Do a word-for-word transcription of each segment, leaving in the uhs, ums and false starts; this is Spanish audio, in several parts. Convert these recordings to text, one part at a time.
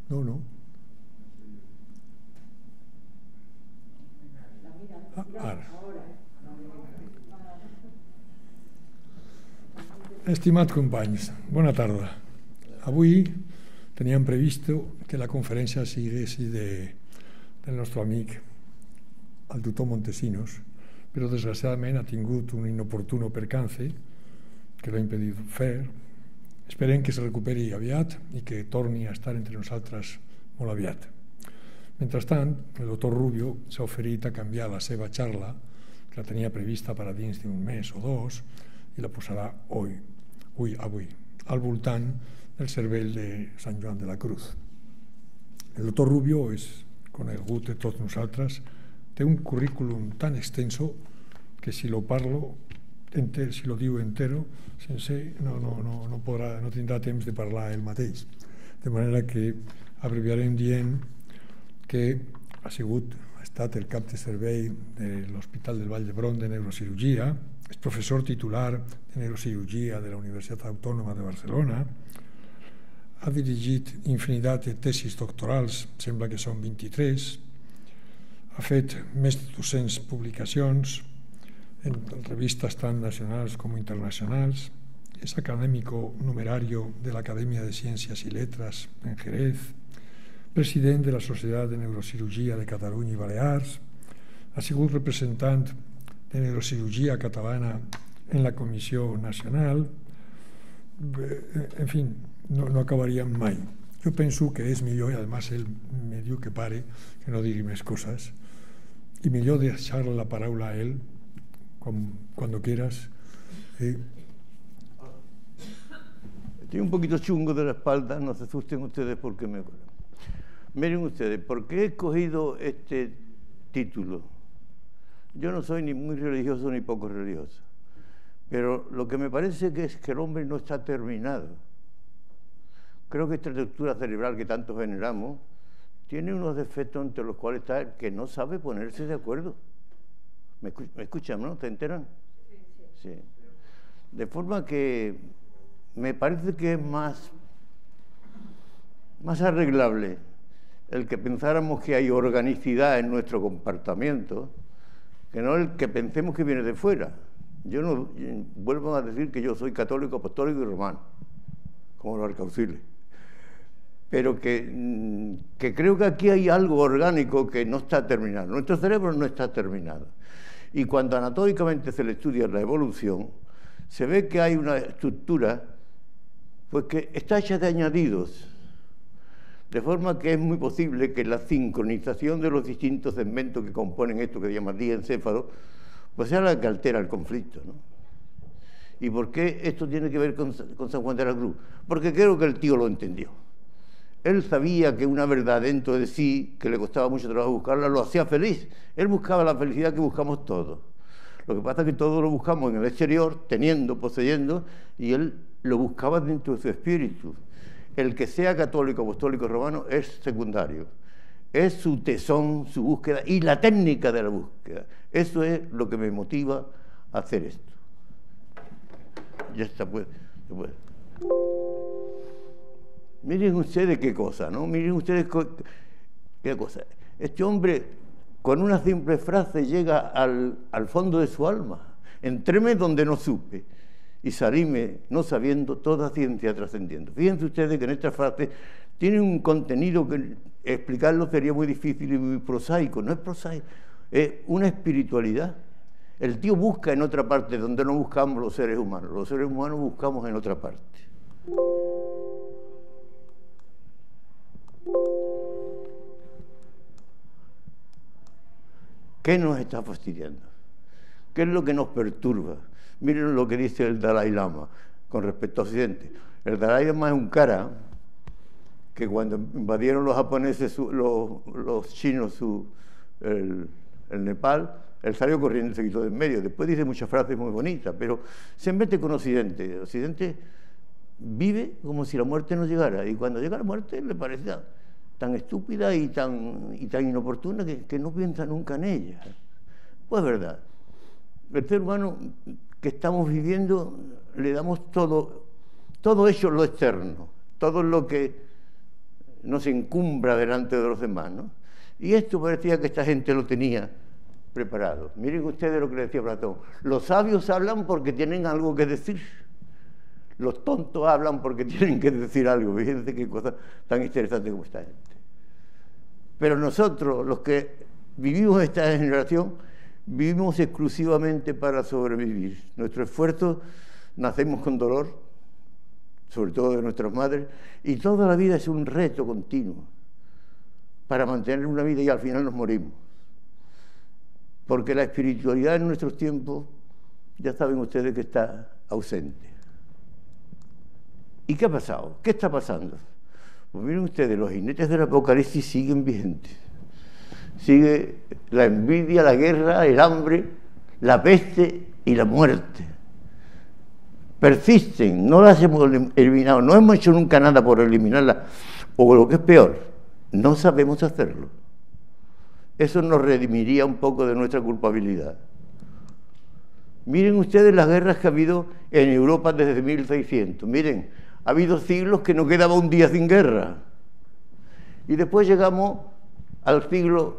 No, no. Ah, ara. Estimat companys, bona tarda. Avui teníem previst que la conferència sigués de, del nostre amic, el doctor Montesinos, però desgraciadament ha tingut un inoportuno percance que l'ha impedit fer. Esperem que se recuperi aviat i que torni a estar entre nosaltres molt aviat. Mentrestant, el doctor Rubio s'ha oferit a canviar la seva xarra, que la tenia prevista per a dins d'un mes o dos, i la posarà avui, avui, avui, al voltant del cervell de Sant Joan de la Cruz. El doctor Rubio és conegut de tots nosaltres, té un currículum tan extenso que si lo parlo enter, si lo diu entero, sense, no, no, no, no, podrà, no tindrà temps de parlar ell mateix. De manera que abreviarem dient que ha sigut, ha estat el cap de servei de l'Hospital del Vall d'Hebron de Neurocirurgia, és professor titular de Neurocirurgia de la Universitat Autònoma de Barcelona, ha dirigit infinitat de tesis doctorals, sembla que són vint-i-tres, ha fet més de dues-centes publicacions en revistas tan nacionals com internacionals, és académico numerario de la Academia de Ciencias y Letras en Jerez, president de la Societat de Neurocirurgia de Catalunya i Balears, ha sigut representant de Neurocirurgia Catalana en la Comissió Nacional, en fi, no, no acabaríem mai. Jo penso que és millor, i además ell me diu que pare, que no digui més coses, y millor deixar la paraula a él cuando quieras. Eh. Estoy un poquito chungo de la espalda, no se asusten ustedes porque me... Miren ustedes, ¿por qué he escogido este título? Yo no soy ni muy religioso ni poco religioso, pero lo que me parece que es que el hombre no está terminado. Creo que esta estructura cerebral que tanto generamos tiene unos defectos entre los cuales está que no sabe ponerse de acuerdo. ¿Me, escuch ¿Me escuchan, no? ¿Te enteran? Sí. Sí. De forma que me parece que es más, más arreglable el que pensáramos que hay organicidad en nuestro comportamiento, que no el que pensemos que viene de fuera. Yo no vuelvo a decir que yo soy católico, apostólico y romano, como los arcauciles. Pero que, que creo que aquí hay algo orgánico que no está terminado. Nuestro cerebro no está terminado. Y cuando anatómicamente se le estudia la evolución, se ve que hay una estructura pues, que está hecha de añadidos, de forma que es muy posible que la sincronización de los distintos segmentos que componen esto que se llama diencéfalo, pues sea la que altera el conflicto, ¿no? ¿Y por qué esto tiene que ver con, con San Juan de la Cruz? Porque creo que el tío lo entendió. Él sabía que una verdad dentro de sí, que le costaba mucho trabajo buscarla, lo hacía feliz. Él buscaba la felicidad que buscamos todos. Lo que pasa es que todos lo buscamos en el exterior, teniendo, poseyendo, y él lo buscaba dentro de su espíritu. El que sea católico, apostólico, romano, es secundario. Es su tesón, su búsqueda y la técnica de la búsqueda. Eso es lo que me motiva a hacer esto. Ya está, pues. pues. Miren ustedes qué cosa, ¿no? Miren ustedes qué cosa. Este hombre, con una simple frase, llega al, al fondo de su alma. Entréme donde no supe y salíme no sabiendo toda ciencia trascendiendo. Fíjense ustedes que en esta frase tiene un contenido que explicarlo sería muy difícil y muy prosaico. No es prosaico, es una espiritualidad. El tío busca en otra parte donde no buscamos los seres humanos. Los seres humanos buscamos en otra parte. ¿Qué nos está fastidiando? ¿Qué es lo que nos perturba? Miren lo que dice el Dalai Lama con respecto a Occidente. El Dalai Lama es un cara que cuando invadieron los japoneses, su, los, los chinos, su, el, el Nepal, él salió corriendo y se quitó de en medio. Después dice muchas frases muy bonitas, pero se mete con Occidente. Occidente vive como si la muerte no llegara, y cuando llega la muerte le parece tan estúpida y tan, y tan inoportuna que, que no piensa nunca en ella. Pues es verdad. El ser humano que estamos viviendo le damos todo, todo hecho lo externo, todo lo que no se encumbra delante de los demás, ¿no? Y esto parecía que esta gente lo tenía preparado. Miren ustedes lo que le decía Platón. Los sabios hablan porque tienen algo que decir. Los tontos hablan porque tienen que decir algo. Fíjense qué cosa tan interesante como esta gente. Pero nosotros, los que vivimos esta generación, vivimos exclusivamente para sobrevivir. Nuestro esfuerzo, nacemos con dolor, sobre todo de nuestras madres, y toda la vida es un reto continuo para mantener una vida y al final nos morimos. Porque la espiritualidad en nuestros tiempos, ya saben ustedes que está ausente. ¿Y qué ha pasado? ¿Qué está pasando? Pues miren ustedes, los jinetes del Apocalipsis siguen vigentes. Sigue la envidia, la guerra, el hambre, la peste y la muerte. Persisten, no las hemos eliminado, no hemos hecho nunca nada por eliminarlas, o lo que es peor, no sabemos hacerlo. Eso nos redimiría un poco de nuestra culpabilidad. Miren ustedes las guerras que ha habido en Europa desde mil seiscientos. Miren, ha habido siglos que no quedaba un día sin guerra. Y después llegamos al siglo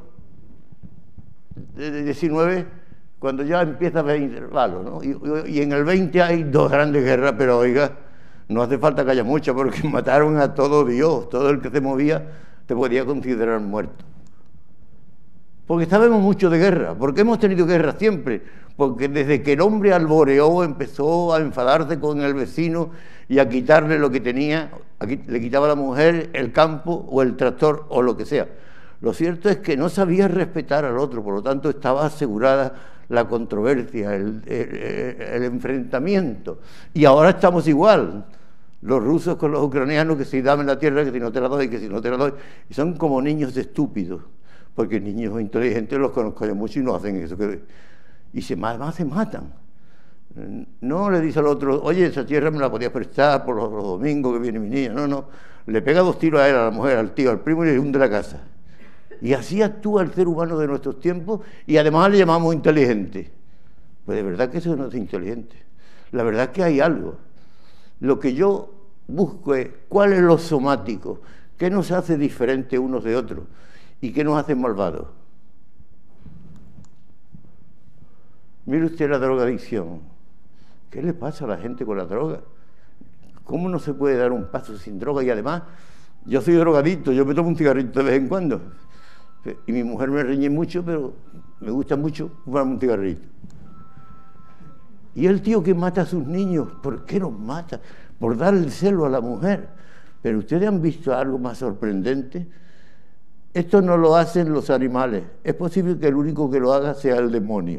diecinueve, cuando ya empieza a haber intervalos, ¿no? Y, y en el veinte hay dos grandes guerras, pero oiga, no hace falta que haya muchas, porque mataron a todo Dios, todo el que se movía te podía considerar muerto. Porque sabemos mucho de guerra, porque hemos tenido guerra siempre, porque desde que el hombre alboreó empezó a enfadarse con el vecino y a quitarle lo que tenía, aquí le quitaba a la mujer el campo o el tractor o lo que sea. Lo cierto es que no sabía respetar al otro, por lo tanto estaba asegurada la controversia, el, el, el enfrentamiento. Y ahora estamos igual, los rusos con los ucranianos, que si dame la tierra, que si no te la doy, que si no te la doy, y son como niños estúpidos, porque niños inteligentes los conozco yo mucho y no hacen eso, que, y se, además se matan. No le dice al otro, oye, esa tierra me la podías prestar por los, los domingos que viene mi niña, no, no, le pega dos tiros a él, a la mujer, al tío, al primo y le hunde la casa. Y así actúa el ser humano de nuestros tiempos y además le llamamos inteligente. Pues de verdad que eso no es inteligente. La verdad es que hay algo. Lo que yo busco es cuál es lo somático, qué nos hace diferentes unos de otros y qué nos hace malvados. Mire usted la drogadicción. ¿Qué le pasa a la gente con la droga? ¿Cómo no se puede dar un paso sin droga? Y además, yo soy drogadicto, yo me tomo un cigarrito de vez en cuando. Y mi mujer me riñe mucho, pero me gusta mucho fumarme un cigarrito. Y el tío que mata a sus niños, ¿por qué los mata? Por dar el celo a la mujer. Pero ustedes han visto algo más sorprendente. Esto no lo hacen los animales. Es posible que el único que lo haga sea el demonio.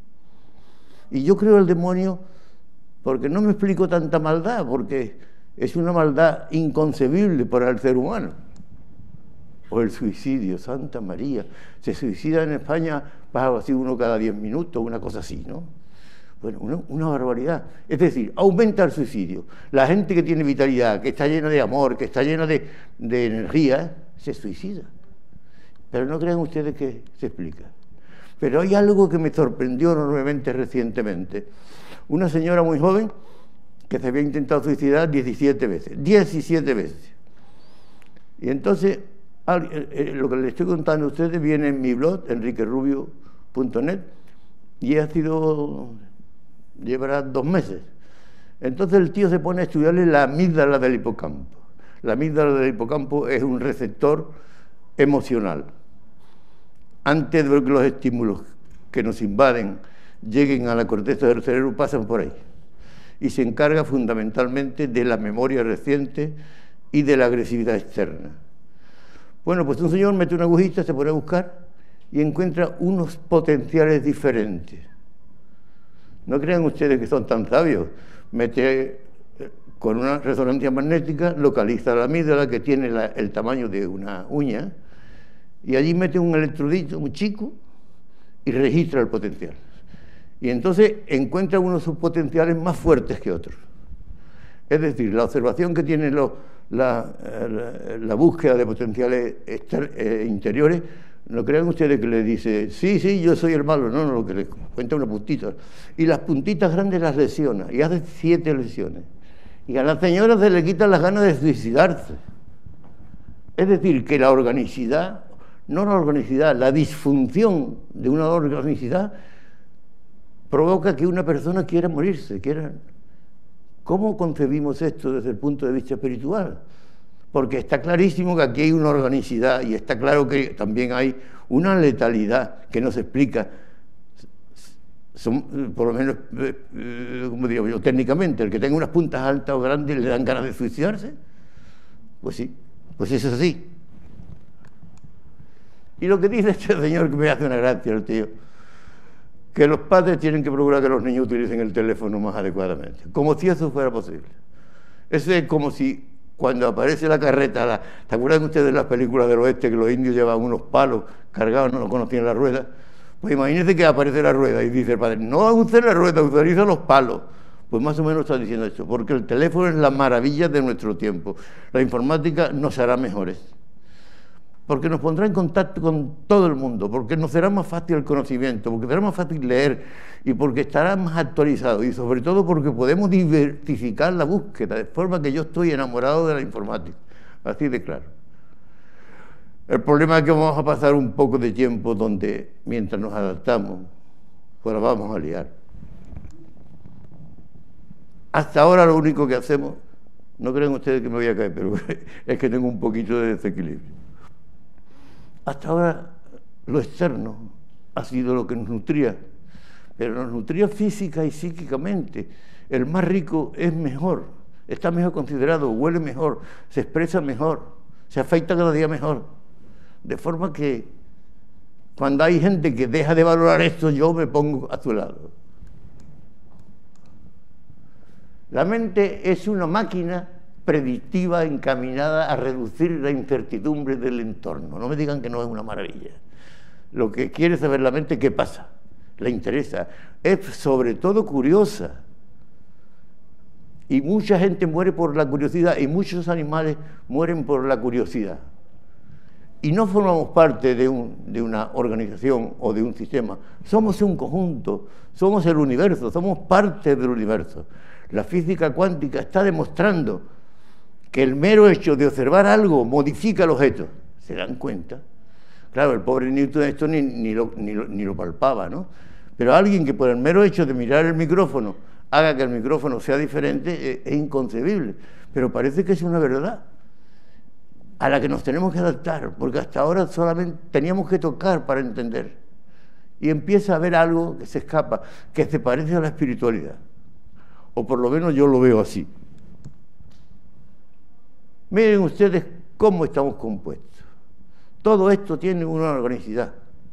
Y yo creo el demonio porque no me explico tanta maldad, porque es una maldad inconcebible para el ser humano. O el suicidio, Santa María. Se suicida en España, pasa así uno cada diez minutos, una cosa así, ¿no? Bueno, una, una barbaridad. Es decir, aumenta el suicidio. La gente que tiene vitalidad, que está llena de amor, que está llena de, de energía, se suicida. Pero no crean ustedes que se explica. Pero hay algo que me sorprendió enormemente recientemente. Una señora muy joven que se había intentado suicidar diecisiete veces. diecisiete veces. Y entonces, lo que les estoy contando a ustedes viene en mi blog, enrique rubio punto net, y ha sido, llevará dos meses. Entonces el tío se pone a estudiarle la amígdala del hipocampo. La amígdala del hipocampo es un receptor emocional. Antes de que los estímulos que nos invaden lleguen a la corteza del cerebro, pasan por ahí. Y se encarga fundamentalmente de la memoria reciente y de la agresividad externa. Bueno, pues un señor mete una agujita, se pone a buscar y encuentra unos potenciales diferentes. No crean ustedes que son tan sabios. Mete con una resonancia magnética, localiza la amígdala, que tiene la, el tamaño de una uña, y allí mete un electrodito muy chico y registra el potencial. Y entonces encuentra unos subpotenciales más fuertes que otros. Es decir, la observación que tiene los, la, la, la búsqueda de potenciales exter, eh, interiores, no crean ustedes que le dice, sí, sí, yo soy el malo, no, no, lo que le cuenta una puntita. Y las puntitas grandes las lesiona, y hace siete lesiones. Y a la señora se le quitan las ganas de suicidarse. Es decir, que la organicidad, no la organicidad, la disfunción de una organicidad provoca que una persona quiera morirse, quiera... ¿Cómo concebimos esto desde el punto de vista espiritual? Porque está clarísimo que aquí hay una organicidad y está claro que también hay una letalidad que no se explica, son, por lo menos, eh, como digo yo, técnicamente, el que tenga unas puntas altas o grandes le dan ganas de suicidarse. Pues sí, pues eso es así. Y lo que dice este señor, que me hace una gracia el tío, que los padres tienen que procurar que los niños utilicen el teléfono más adecuadamente, como si eso fuera posible. Eso es como si cuando aparece la carreta, la, ¿te acuerdan ustedes de las películas del oeste que los indios llevaban unos palos cargados, no conocían la rueda? Pues imagínense que aparece la rueda y dice el padre, no use la rueda, utiliza los palos. Pues más o menos está diciendo esto, porque el teléfono es la maravilla de nuestro tiempo. La informática nos hará mejores, porque nos pondrá en contacto con todo el mundo, porque nos será más fácil el conocimiento, porque será más fácil leer y porque estará más actualizado y sobre todo porque podemos diversificar la búsqueda, de forma que yo estoy enamorado de la informática, así de claro. El problema es que vamos a pasar un poco de tiempo donde, mientras nos adaptamos, pues la vamos a liar. Hasta ahora lo único que hacemos, no creen ustedes que me voy a caer, pero es que tengo un poquito de desequilibrio. Hasta ahora lo externo ha sido lo que nos nutría, pero nos nutría física y psíquicamente. El más rico es mejor, está mejor considerado, huele mejor, se expresa mejor, se afeita cada día mejor. De forma que cuando hay gente que deja de valorar esto, yo me pongo a su lado. La mente es una máquina predictiva encaminada a reducir la incertidumbre del entorno. No me digan que no es una maravilla. Lo que quiere saber la mente, ¿qué pasa? Le interesa. Es sobre todo curiosa. Y mucha gente muere por la curiosidad y muchos animales mueren por la curiosidad. Y no formamos parte de, un, de una organización o de un sistema. Somos un conjunto, somos el universo, somos parte del universo. La física cuántica está demostrando que el mero hecho de observar algo modifica el objeto. ¿Se dan cuenta? Claro, el pobre Newton esto ni, ni, lo, ni, lo, ni lo palpaba, ¿no? Pero alguien que por el mero hecho de mirar el micrófono haga que el micrófono sea diferente es, es inconcebible. Pero parece que es una verdad a la que nos tenemos que adaptar, porque hasta ahora solamente teníamos que tocar para entender. Y empieza a haber algo que se escapa, que se parece a la espiritualidad. O por lo menos yo lo veo así. Miren ustedes cómo estamos compuestos. Todo esto tiene una organicidad.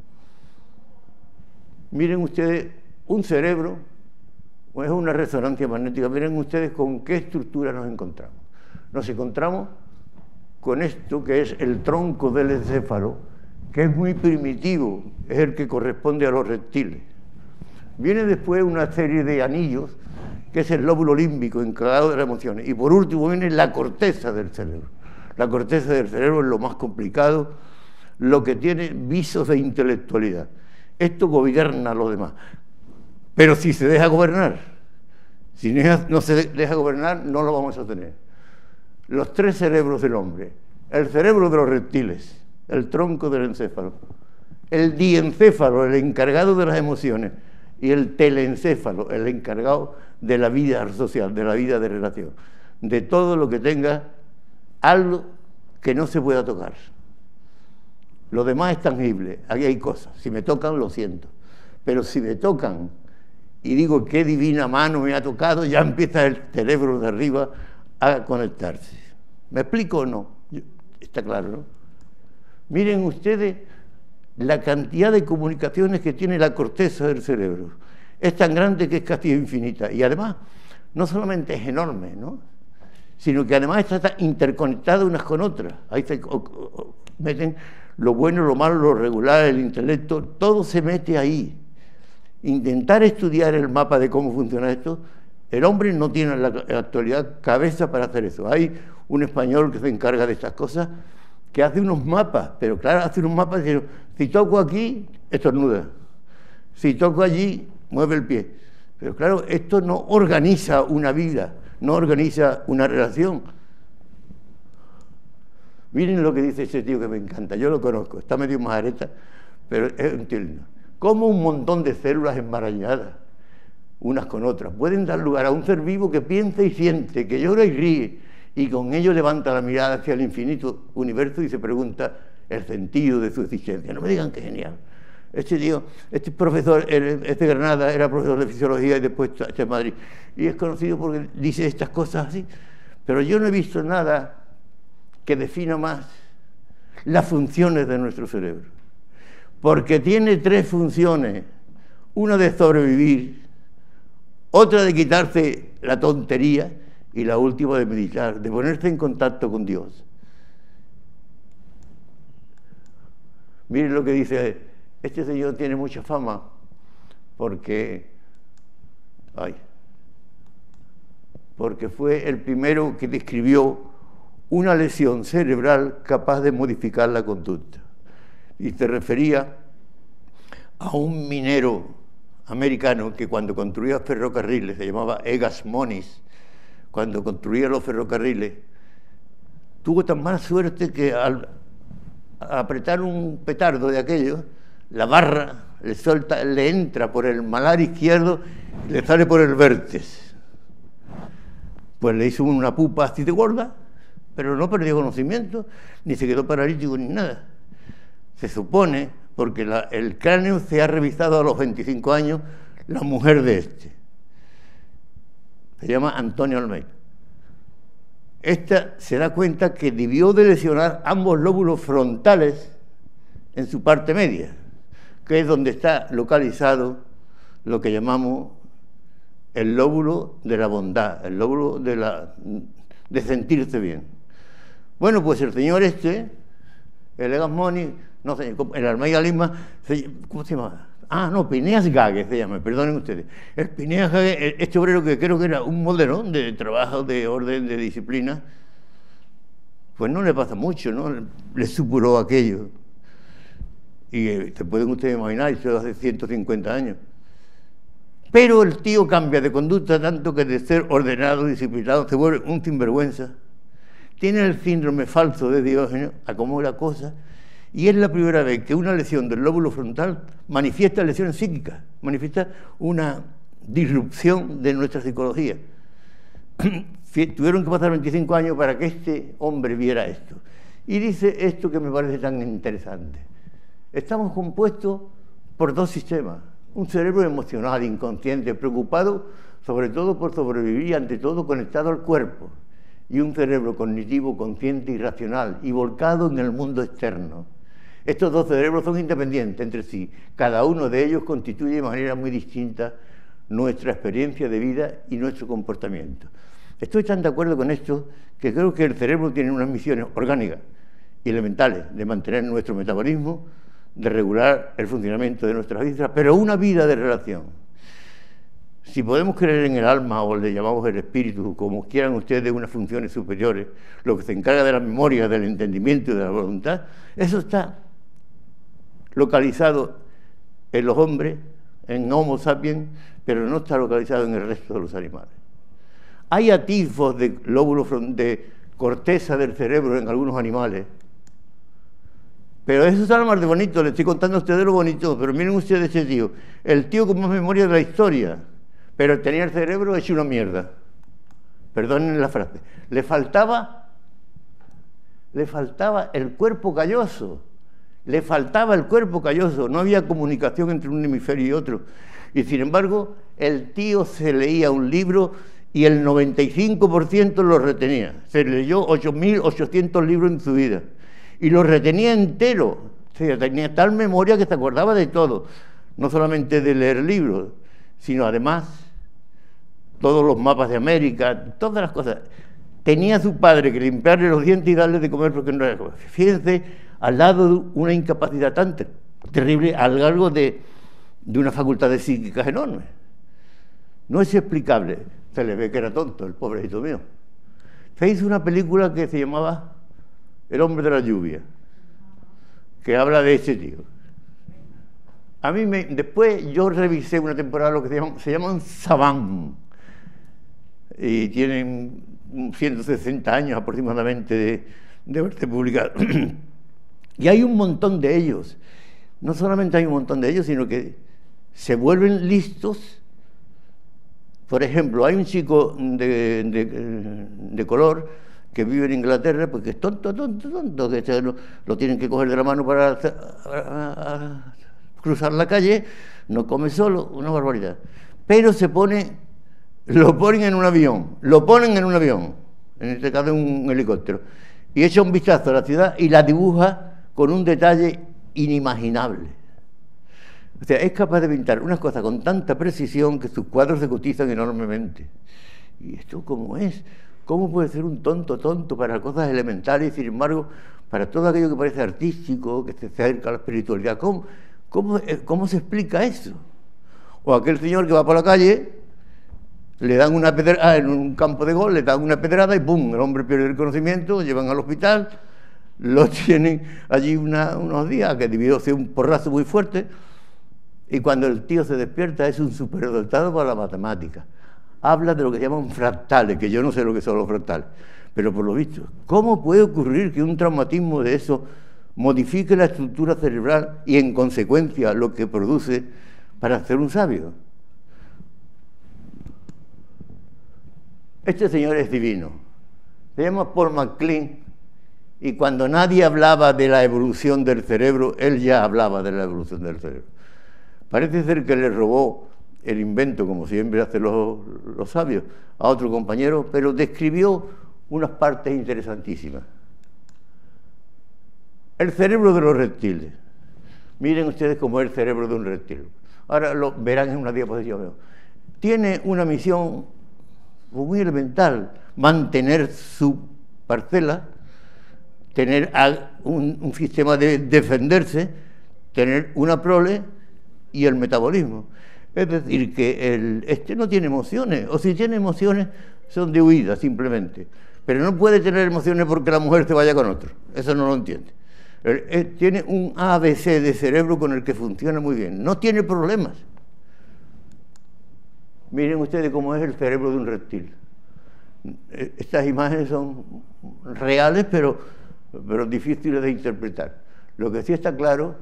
Miren ustedes un cerebro, o es una resonancia magnética. Miren ustedes con qué estructura nos encontramos. Nos encontramos con esto que es el tronco del encéfalo, que es muy primitivo, es el que corresponde a los reptiles. Viene después una serie de anillos, que es el lóbulo límbico encargado de las emociones. Y por último viene la corteza del cerebro. La corteza del cerebro es lo más complicado, lo que tiene visos de intelectualidad. Esto gobierna a los demás. Pero si se deja gobernar, si no se deja gobernar, no lo vamos a tener. Los tres cerebros del hombre: el cerebro de los reptiles, el tronco del encéfalo, el diencéfalo, el encargado de las emociones, y el telencéfalo, el encargado de la vida social, de la vida de relación, de todo lo que tenga algo que no se pueda tocar. Lo demás es tangible, aquí hay cosas, si me tocan lo siento, pero si me tocan y digo qué divina mano me ha tocado, ya empieza el cerebro de arriba a conectarse. ¿Me explico o no? Está claro, ¿no? Miren ustedes la cantidad de comunicaciones que tiene la corteza del cerebro. Es tan grande que es casi infinita. Y además, no solamente es enorme, ¿no?, sino que además está interconectada unas con otras. Ahí se o, o, meten lo bueno, lo malo, lo regular, el intelecto, todo se mete ahí. Intentar estudiar el mapa de cómo funciona esto, el hombre no tiene en la, en la actualidad cabeza para hacer eso. Hay un español que se encarga de estas cosas, que hace unos mapas, pero claro, hace unos mapas diciendo, si toco aquí, estornuda. Si toco allí, mueve el pie. Pero claro, esto no organiza una vida, no organiza una relación. Miren lo que dice ese tío que me encanta, yo lo conozco, está medio majareta, pero es un tío lindo. Cómo un montón de células enmarañadas, unas con otras, pueden dar lugar a un ser vivo que piensa y siente, que llora y ríe, y con ello levanta la mirada hacia el infinito universo y se pregunta el sentido de su existencia. No me digan que genial. Este tío, este profesor, es de Granada, era profesor de fisiología y después está en Madrid, y es conocido porque dice estas cosas así, pero yo no he visto nada que defina más las funciones de nuestro cerebro, porque tiene tres funciones: una de sobrevivir, otra de quitarse la tontería y la última de meditar, de ponerse en contacto con Dios. Miren lo que dice, este señor tiene mucha fama porque, ay, porque fue el primero que describió una lesión cerebral capaz de modificar la conducta. Y se refería a un minero americano que cuando construía ferrocarriles, se llamaba Egas Moniz, cuando construía los ferrocarriles, tuvo tan mala suerte que al apretar un petardo de aquello, la barra le, suelta, le entra por el malar izquierdo y le sale por el vértice. Pues le hizo una pupa así de gorda, pero no perdió conocimiento, ni se quedó paralítico ni nada. Se supone, porque la, el cráneo se ha revisado a los veinticinco años, la mujer de este. Se llama Antonio Almeida. Esta se da cuenta que debió de lesionar ambos lóbulos frontales en su parte media, que es donde está localizado lo que llamamos el lóbulo de la bondad, el lóbulo de, la, de sentirse bien. Bueno, pues el señor este, el Egas Moniz, no sé, el Almeida Lima, ¿cómo se llama? Ah, no, Pineas Gague se llama, perdonen ustedes. El Pineas Gague, este obrero que creo que era un modelo de trabajo, de orden, de disciplina, pues no le pasa mucho, ¿no? Le supuró aquello. Y eh, se pueden ustedes imaginar, eso hace ciento cincuenta años. Pero el tío cambia de conducta tanto que de ser ordenado, disciplinado, se vuelve un sinvergüenza. Tiene el síndrome falso de Diógenes, acomodó la cosa, y es la primera vez que una lesión del lóbulo frontal manifiesta lesiones psíquicas, manifiesta una disrupción de nuestra psicología. Tuvieron que pasar veinticinco años para que este hombre viera esto. Y dice esto que me parece tan interesante. Estamos compuestos por dos sistemas. Un cerebro emocional, inconsciente, preocupado sobre todo por sobrevivir y ante todo conectado al cuerpo. Y un cerebro cognitivo, consciente y racional, y volcado en el mundo externo. Estos dos cerebros son independientes entre sí. Cada uno de ellos constituye de manera muy distinta nuestra experiencia de vida y nuestro comportamiento. Estoy tan de acuerdo con esto que creo que el cerebro tiene unas misiones orgánicas y elementales de mantener nuestro metabolismo, de regular el funcionamiento de nuestras vidas, pero una vida de relación. Si podemos creer en el alma, o le llamamos el espíritu, como quieran ustedes, de unas funciones superiores, lo que se encarga de la memoria, del entendimiento y de la voluntad, eso está localizado en los hombres, en Homo sapiens, pero no está localizado en el resto de los animales. Hay atisbos de lóbulo de corteza del cerebro en algunos animales, pero eso está más de bonito. Le estoy contando a ustedes lo bonito, pero miren ustedes ese tío, el tío con más memoria de la historia, pero tenía el cerebro hecho una mierda. Perdonen la frase. Le faltaba, le faltaba el cuerpo calloso. Le faltaba el cuerpo calloso. No había comunicación entre un hemisferio y otro. Y sin embargo, el tío se leía un libro y el noventa y cinco por ciento lo retenía. Se leyó ocho mil ochocientos libros en su vida. Y lo retenía entero. O sea, tenía tal memoria que se acordaba de todo. No solamente de leer libros, sino además todos los mapas de América, todas las cosas. Tenía a su padre que limpiarle los dientes y darle de comer porque no era comer. Fíjense, al lado de una incapacidad tan ter terrible, a lo largo de, de una facultad de psíquicas enorme. No es explicable. Se le ve que era tonto, el pobrecito mío. Se hizo una película que se llamaba El hombre de la lluvia, que habla de ese tío. A mí me, después yo revisé una temporada lo que se llaman, se llaman Saban, y tienen ciento sesenta años aproximadamente de, de verte publicado. Y hay un montón de ellos. No solamente hay un montón de ellos, sino que se vuelven listos. Por ejemplo, hay un chico de, de, de color que vive en Inglaterra, porque es tonto, tonto, tonto, que este lo, lo tienen que coger de la mano para a, a, a cruzar la calle, no come solo, una barbaridad. Pero se pone, lo ponen en un avión, lo ponen en un avión, en este caso en un helicóptero, y echa un vistazo a la ciudad y la dibuja con un detalle inimaginable. O sea, es capaz de pintar unas cosas con tanta precisión que sus cuadros se cotizan enormemente. ¿Y esto cómo es? ¿Cómo puede ser un tonto tonto para cosas elementales y, sin embargo, para todo aquello que parece artístico, que se acerca a la espiritualidad? ¿Cómo, cómo, cómo se explica eso? O aquel señor que va por la calle, le dan una pedrada, en un campo de gol, le dan una pedrada y ¡pum!, el hombre pierde el conocimiento, lo llevan al hospital, lo tienen allí una, unos días, que debió ser un porrazo muy fuerte, y cuando el tío se despierta es un superdotado para la matemática. Habla de lo que se llaman fractales, que yo no sé lo que son los fractales, pero por lo visto, ¿cómo puede ocurrir que un traumatismo de eso modifique la estructura cerebral y en consecuencia lo que produce para ser un sabio? Este señor es divino, se llama Paul MacLean, y cuando nadie hablaba de la evolución del cerebro, él ya hablaba de la evolución del cerebro. Parece ser que le robó el invento, como siempre hacen los, los sabios, a otro compañero, pero describió unas partes interesantísimas. El cerebro de los reptiles. Miren ustedes cómo es el cerebro de un reptil. Ahora lo verán en una diapositiva. Tiene una misión muy elemental: mantener su parcela, tener un, un sistema de defenderse, tener una prole y el metabolismo. Es decir, que el, este no tiene emociones, o si tiene emociones son de huida simplemente, pero no puede tener emociones porque la mujer se vaya con otro, eso no lo entiende. Él, él tiene un A B C de cerebro con el que funciona muy bien, no tiene problemas. Miren ustedes cómo es el cerebro de un reptil. Estas imágenes son reales, pero, pero difíciles de interpretar. Lo que sí está claro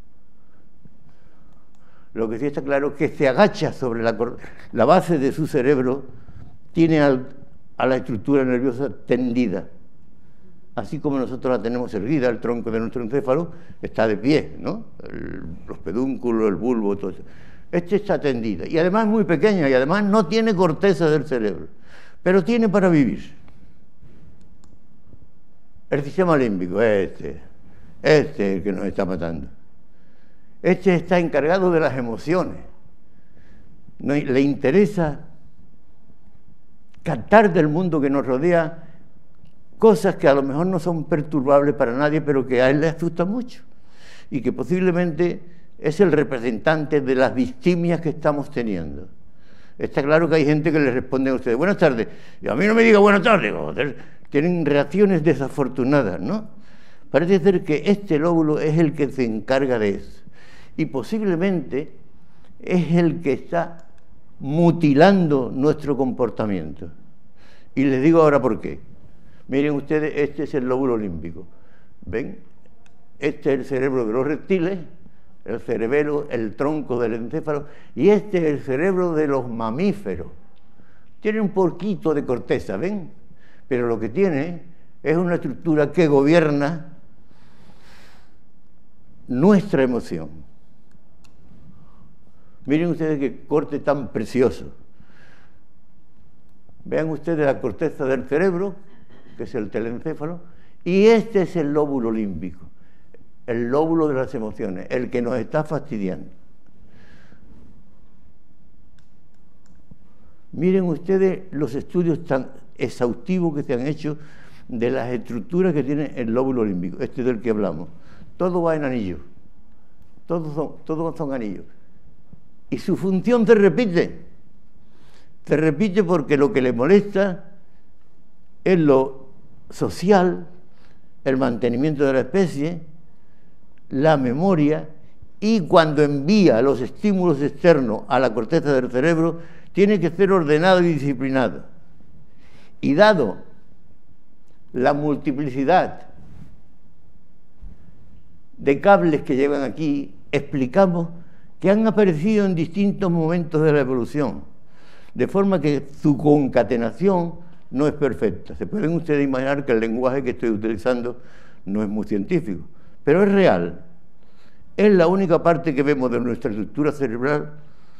Lo que sí está claro es que se agacha sobre la, la base de su cerebro, tiene al, a la estructura nerviosa tendida. Así como nosotros la tenemos erguida, el tronco de nuestro encéfalo está de pie, ¿no? El, los pedúnculos, el bulbo, todo eso. Este está tendida. Y además es muy pequeña, y además no tiene corteza del cerebro, pero tiene para vivir. El sistema límbico, este, este es el que nos está matando. Este está encargado de las emociones. No, le interesa captar del mundo que nos rodea cosas que a lo mejor no son perturbables para nadie, pero que a él le asustan mucho. Y que posiblemente es el representante de las distimias que estamos teniendo. Está claro que hay gente que le responde a ustedes: buenas tardes. Y a mí no me diga buenas tardes. Joder. Tienen reacciones desafortunadas, ¿no? Parece ser que este lóbulo es el que se encarga de eso. Y posiblemente es el que está mutilando nuestro comportamiento. Y les digo ahora por qué. Miren ustedes, este es el lóbulo límbico. ¿Ven? Este es el cerebro de los reptiles, el cerebelo, el tronco del encéfalo, y este es el cerebro de los mamíferos. Tiene un poquito de corteza, ¿ven? Pero lo que tiene es una estructura que gobierna nuestra emoción. Miren ustedes qué corte tan precioso. Vean ustedes la corteza del cerebro, que es el telencéfalo, y este es el lóbulo límbico, el lóbulo de las emociones, el que nos está fastidiando. Miren ustedes los estudios tan exhaustivos que se han hecho de las estructuras que tiene el lóbulo límbico, este del que hablamos. Todo va en anillos, todos son, todos son anillos. Y su función se repite, se repite porque lo que le molesta es lo social, el mantenimiento de la especie, la memoria, y cuando envía los estímulos externos a la corteza del cerebro, tiene que ser ordenado y disciplinado. Y dado la multiplicidad de cables que llevan aquí, explicamos que han aparecido en distintos momentos de la evolución, de forma que su concatenación no es perfecta. Se pueden ustedes imaginar que el lenguaje que estoy utilizando no es muy científico, pero es real. Es la única parte que vemos de nuestra estructura cerebral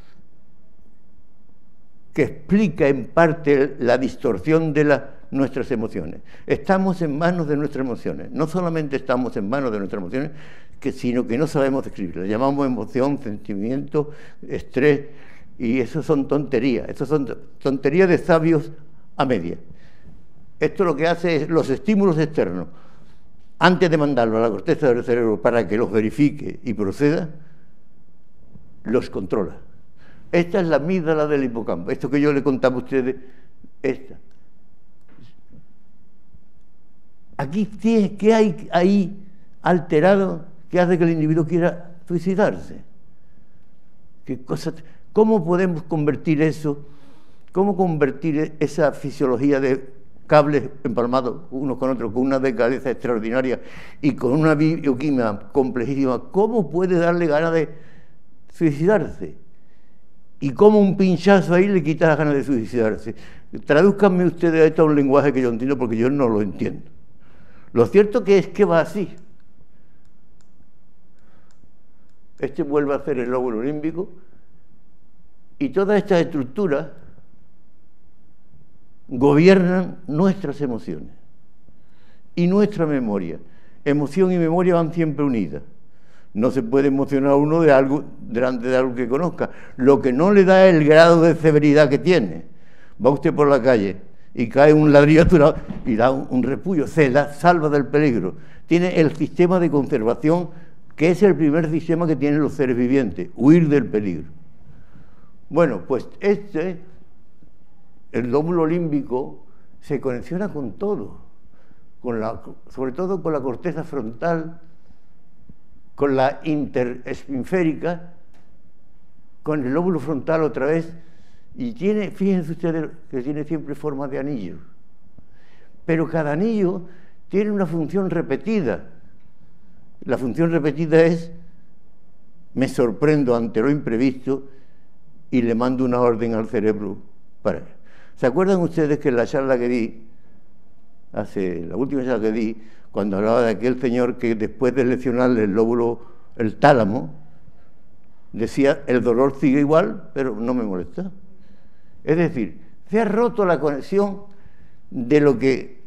que explica en parte la distorsión de la, nuestras emociones. Estamos en manos de nuestras emociones. No solamente estamos en manos de nuestras emociones, que, sino que no sabemos describirlas. Llamamos emoción, sentimiento, estrés, y eso son tonterías. Eso son tonterías de sabios a media. Esto lo que hace es los estímulos externos. Antes de mandarlo a la corteza del cerebro para que los verifique y proceda, los controla. Esta es la amígdala del hipocampo. Esto que yo le contaba a ustedes, esta. Aquí, ¿qué hay ahí alterado que hace que el individuo quiera suicidarse? ¿Qué cosa, ¿Cómo podemos convertir eso? ¿Cómo convertir esa fisiología de cables empalmados unos con otros, con una delicadeza extraordinaria y con una bioquímica complejísima? ¿Cómo puede darle ganas de suicidarse? Y cómo un pinchazo ahí le quita las ganas de suicidarse. Tradúzcanme ustedes esto a un lenguaje que yo entiendo, porque yo no lo entiendo. Lo cierto que es que va así. Este vuelve a ser el lóbulo límbico y todas estas estructuras gobiernan nuestras emociones y nuestra memoria. Emoción y memoria van siempre unidas. No se puede emocionar uno de algo delante de algo que conozca. Lo que no le da el grado de severidad que tiene. Va usted por la calle y cae un ladrillo a tu lado y da un, un repullo, se la salva del peligro. Tiene el sistema de conservación, que es el primer sistema que tienen los seres vivientes, huir del peligro. Bueno, pues este, el lóbulo límbico, se conexiona con todo, con la, sobre todo con la corteza frontal, con la interesfínférica, con el lóbulo frontal otra vez, y tiene, fíjense ustedes que tiene siempre forma de anillo, pero cada anillo tiene una función repetida. La función repetida es: me sorprendo ante lo imprevisto y le mando una orden al cerebro para... ¿Se acuerdan ustedes que en la charla que di, hace la última charla que di, cuando hablaba de aquel señor que después de lesionarle el lóbulo, el tálamo, decía, el dolor sigue igual, pero no me molesta? Es decir, se ha roto la conexión de lo que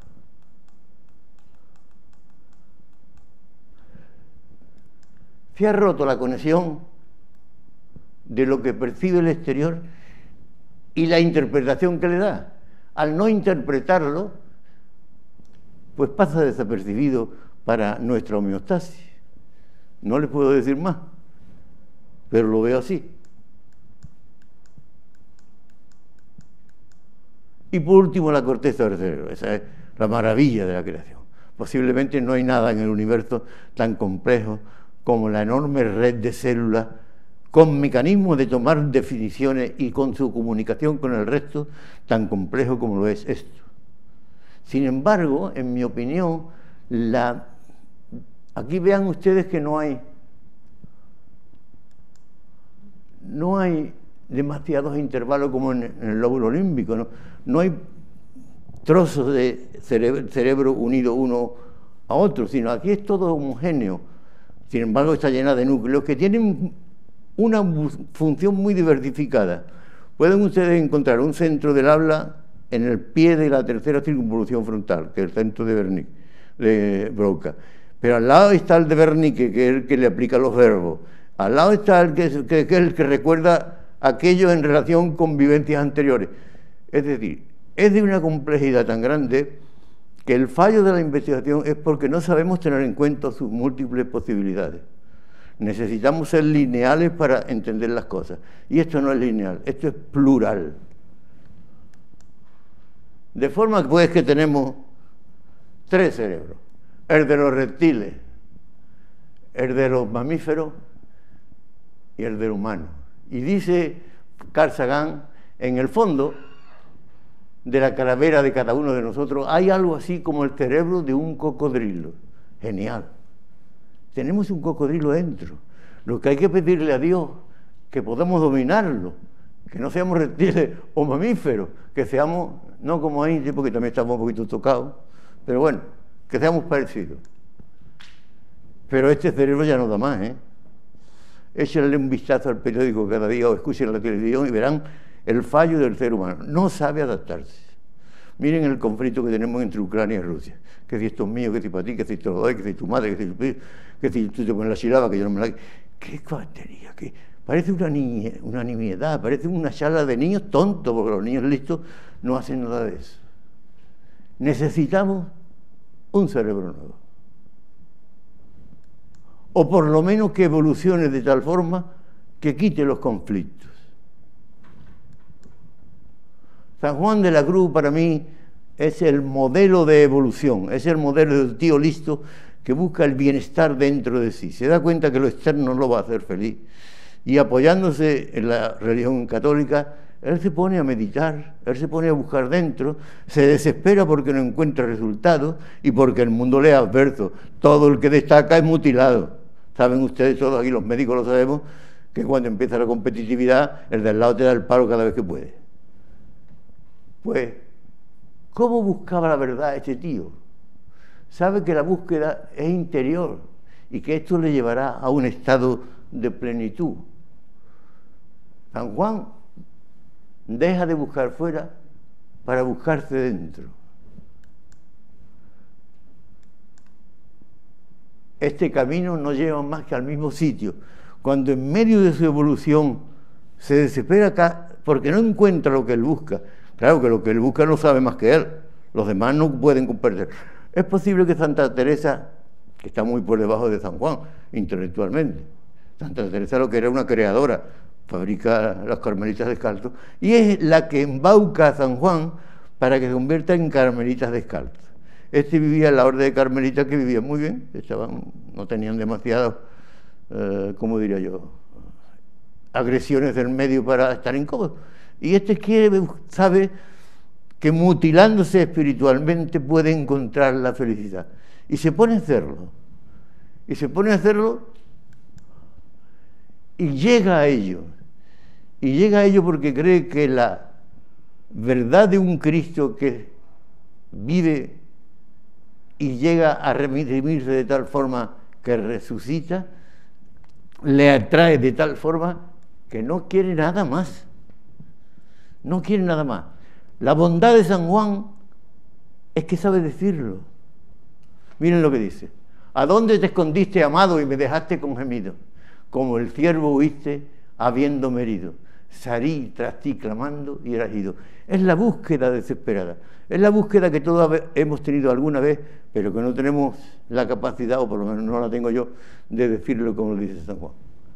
se ha roto la conexión de lo que percibe el exterior y la interpretación que le da. Al no interpretarlo, pues pasa desapercibido para nuestra homeostasis. No les puedo decir más, pero lo veo así. Y por último, la corteza del cerebro. Esa es la maravilla de la creación. Posiblemente no hay nada en el universo tan complejo como la enorme red de células con mecanismos de tomar definiciones y con su comunicación con el resto tan complejo como lo es esto. Sin embargo, en mi opinión, la... aquí vean ustedes que no hay no hay demasiados intervalos como en el lóbulo límbico, no, no hay trozos de cerebro, cerebro unido uno a otro, sino aquí es todo homogéneo. Sin embargo, está llena de núcleos que tienen una función muy diversificada. Pueden ustedes encontrar un centro del habla en el pie de la tercera circunvolución frontal, que es el centro de Wernicke, de Broca. Pero al lado está el de Wernicke, que es el que le aplica los verbos. Al lado está el que, que, que es el que recuerda aquello en relación con vivencias anteriores. Es decir, es de una complejidad tan grande que el fallo de la investigación es porque no sabemos tener en cuenta sus múltiples posibilidades. Necesitamos ser lineales para entender las cosas. Y esto no es lineal, esto es plural. De forma pues que tenemos tres cerebros. El de los reptiles, el de los mamíferos y el del humano. Y dice Carl Sagan, en el fondo de la calavera de cada uno de nosotros hay algo así como el cerebro de un cocodrilo. Genial. tenemos un cocodrilo dentro. Lo que hay que pedirle a Dios, que podamos dominarlo, que no seamos reptiles o mamíferos, que seamos, no como índios, porque también estamos un poquito tocados, pero bueno, que seamos parecidos. Pero este cerebro ya no da más, ¿eh? Échenle un vistazo al periódico cada día o escuchen la televisión y verán el fallo del ser humano. No sabe adaptarse. Miren el conflicto que tenemos entre Ucrania y Rusia. Que si esto es mío, que si para ti, que si te lo doy, que si tu madre, que si tu hijo, que si tú te pones la sílaba, que yo no me la... ¡Qué cuatería! Que parece una, niñe, una nimiedad, parece una charla de niños tontos, porque los niños listos no hacen nada de eso. Necesitamos un cerebro nuevo. O por lo menos que evolucione de tal forma que quite los conflictos. San Juan de la Cruz para mí es el modelo de evolución, es el modelo del tío listo que busca el bienestar dentro de sí. Se da cuenta que lo externo no lo va a hacer feliz. Y apoyándose en la religión católica, él se pone a meditar, él se pone a buscar dentro, se desespera porque no encuentra resultados y porque el mundo le es adverso. Todo el que destaca es mutilado. Saben ustedes, todos aquí los médicos lo sabemos, que cuando empieza la competitividad, el del lado te da el palo cada vez que puede. Pues, ¿cómo buscaba la verdad este tío? Sabe que la búsqueda es interior y que esto le llevará a un estado de plenitud. San Juan deja de buscar fuera para buscarse dentro. Este camino no lleva más que al mismo sitio. Cuando en medio de su evolución se desespera acá porque no encuentra lo que él busca. Claro que lo que él busca no sabe más que él. Los demás no pueden comprender. Es posible que Santa Teresa, que está muy por debajo de San Juan, intelectualmente. Santa Teresa lo que era una creadora, fabrica las carmelitas descalzos, y es la que embauca a San Juan para que se convierta en carmelitas descalzos. Este vivía en la orden de carmelitas, que vivía muy bien, estaban, no tenían demasiadas, eh, ¿cómo diría yo?, agresiones del medio para estar incómodos. Y este quiere, sabe que mutilándose espiritualmente puede encontrar la felicidad. Y se pone a hacerlo. Y se pone a hacerlo y llega a ello. Y llega a ello porque cree que la verdad de un Cristo que vive y llega a redimirse de tal forma que resucita, le atrae de tal forma que no quiere nada más. No quiere nada más. La bondad de San Juan es que sabe decirlo. Miren lo que dice. ¿A dónde te escondiste, amado, y me dejaste con gemido? Como el ciervo huiste, habiéndome herido. Salí tras ti clamando y eras ido. Es la búsqueda desesperada. Es la búsqueda que todos hemos tenido alguna vez, pero que no tenemos la capacidad, o por lo menos no la tengo yo, de decirlo como lo dice San Juan.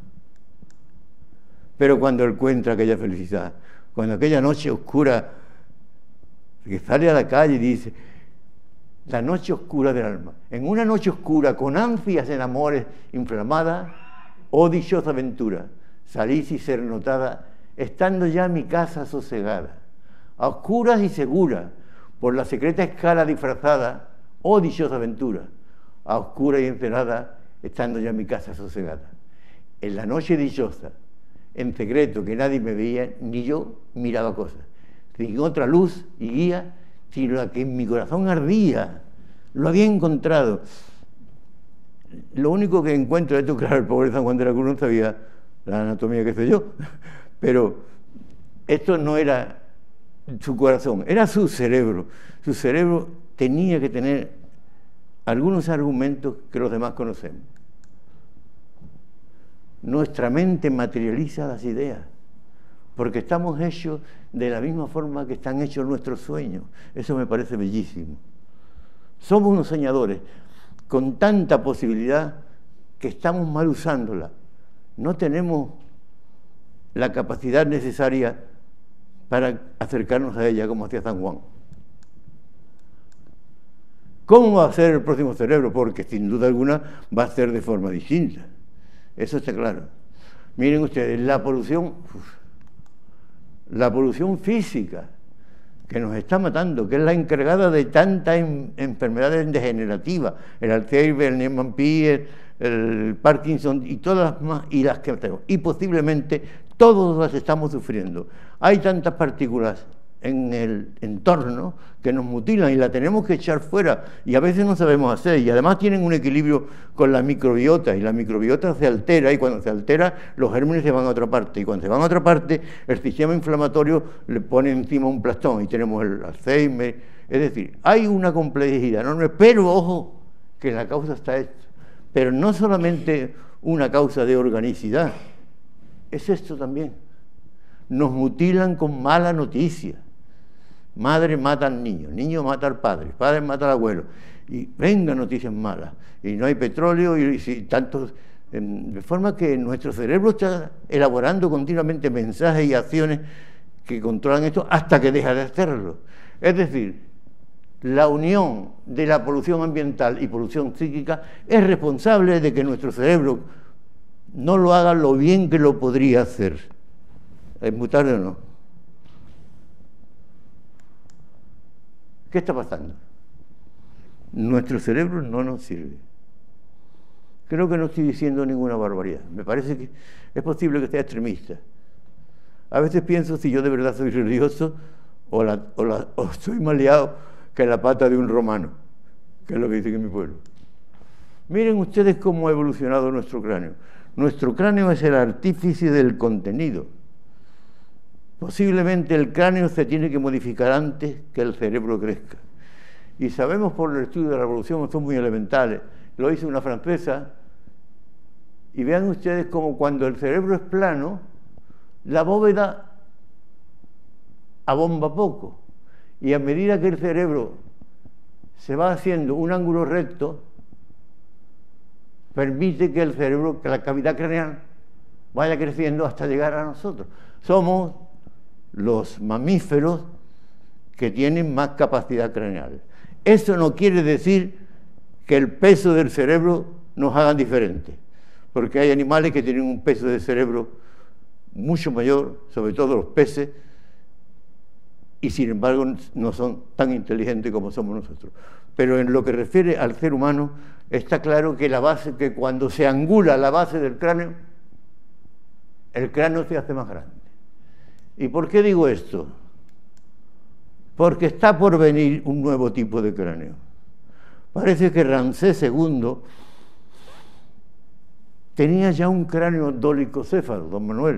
Pero cuando encuentra aquella felicidad, cuando aquella noche oscura, que sale a la calle y dice, la noche oscura del alma, en una noche oscura, con ansias en amores inflamadas, oh dichosa aventura, salí sin ser notada, estando ya mi casa sosegada, a oscuras y segura, por la secreta escala disfrazada, oh dichosa aventura, a oscura y encerada, estando ya mi casa sosegada. En la noche dichosa, en secreto que nadie me veía, ni yo miraba cosas, sin otra luz y guía, sino la que en mi corazón ardía, lo había encontrado. Lo único que encuentro de esto, claro, el pobre San Juan de la Cruz no sabía la anatomía que sé yo, pero esto no era su corazón, era su cerebro. Su cerebro tenía que tener algunos argumentos que los demás conocemos. Nuestra mente materializa las ideas, porque estamos hechos de la misma forma que están hechos nuestros sueños. Eso me parece bellísimo. Somos unos soñadores con tanta posibilidad que estamos mal usándola. No tenemos la capacidad necesaria para acercarnos a ella como hacía San Juan. ¿Cómo va a ser el próximo cerebro? Porque sin duda alguna va a ser de forma distinta. Eso está claro. Miren ustedes, la polución, uf, la polución física que nos está matando, que es la encargada de tantas en, enfermedades degenerativas, el Alzheimer, el Niemann-Pier, el Parkinson y todas las más, y las que tenemos. Y posiblemente todos las estamos sufriendo. Hay tantas partículas en el entorno que nos mutilan y la tenemos que echar fuera y a veces no sabemos hacer, y además tienen un equilibrio con la microbiota y la microbiota se altera, y cuando se altera los gérmenes se van a otra parte, y cuando se van a otra parte el sistema inflamatorio le pone encima un plastón y tenemos el Alzheimer. Es decir, hay una complejidad enorme, pero ojo que la causa está esto, pero no solamente una causa de organicidad, es esto también. Nos mutilan con mala noticia. Madre mata al niño, niño mata al padre, padre mata al abuelo, y venga noticias malas, y no hay petróleo, y, y tantos, de forma que nuestro cerebro está elaborando continuamente mensajes y acciones que controlan esto hasta que deja de hacerlo. Es decir, la unión de la polución ambiental y polución psíquica es responsable de que nuestro cerebro no lo haga lo bien que lo podría hacer. ¿Es muy tarde o no? ¿Qué está pasando? Nuestro cerebro no nos sirve. Creo que no estoy diciendo ninguna barbaridad. Me parece que es posible que sea extremista. A veces pienso si yo de verdad soy religioso o, la, o, la, o soy más liado que la pata de un romano, que es lo que dicen en mi pueblo. Miren ustedes cómo ha evolucionado nuestro cráneo. Nuestro cráneo es el artífice del contenido. Posiblemente el cráneo se tiene que modificar antes que el cerebro crezca. Y sabemos por el estudio de la evolución, son muy elementales. Lo hizo una francesa, y vean ustedes como cuando el cerebro es plano, la bóveda abomba poco. Y a medida que el cerebro se va haciendo un ángulo recto, permite que el cerebro, que la cavidad craneal, vaya creciendo hasta llegar a nosotros. Somos los mamíferos que tienen más capacidad craneal. Eso no quiere decir que el peso del cerebro nos haga diferentes, porque hay animales que tienen un peso de cerebro mucho mayor, sobre todo los peces, y sin embargo no son tan inteligentes como somos nosotros. Pero en lo que refiere al ser humano, está claro que la base, que cuando se angula la base del cráneo, el cráneo se hace más grande. ¿Y por qué digo esto? Porque está por venir un nuevo tipo de cráneo. Parece que Ramsés segundo tenía ya un cráneo dolicocéfalo, don Manuel.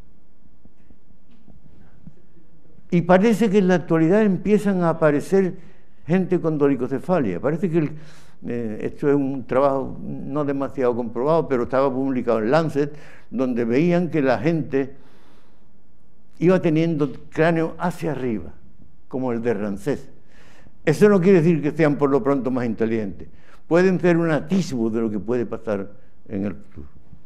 Y parece que en la actualidad empiezan a aparecer gente con dolicocefalia. Parece que el, eh, esto es un trabajo no demasiado comprobado, pero estaba publicado en Lancet, donde veían que la gente iba teniendo cráneo hacia arriba, como el de Ramsés. Eso no quiere decir que sean por lo pronto más inteligentes. Pueden ser un atisbo de lo que puede pasar en el futuro.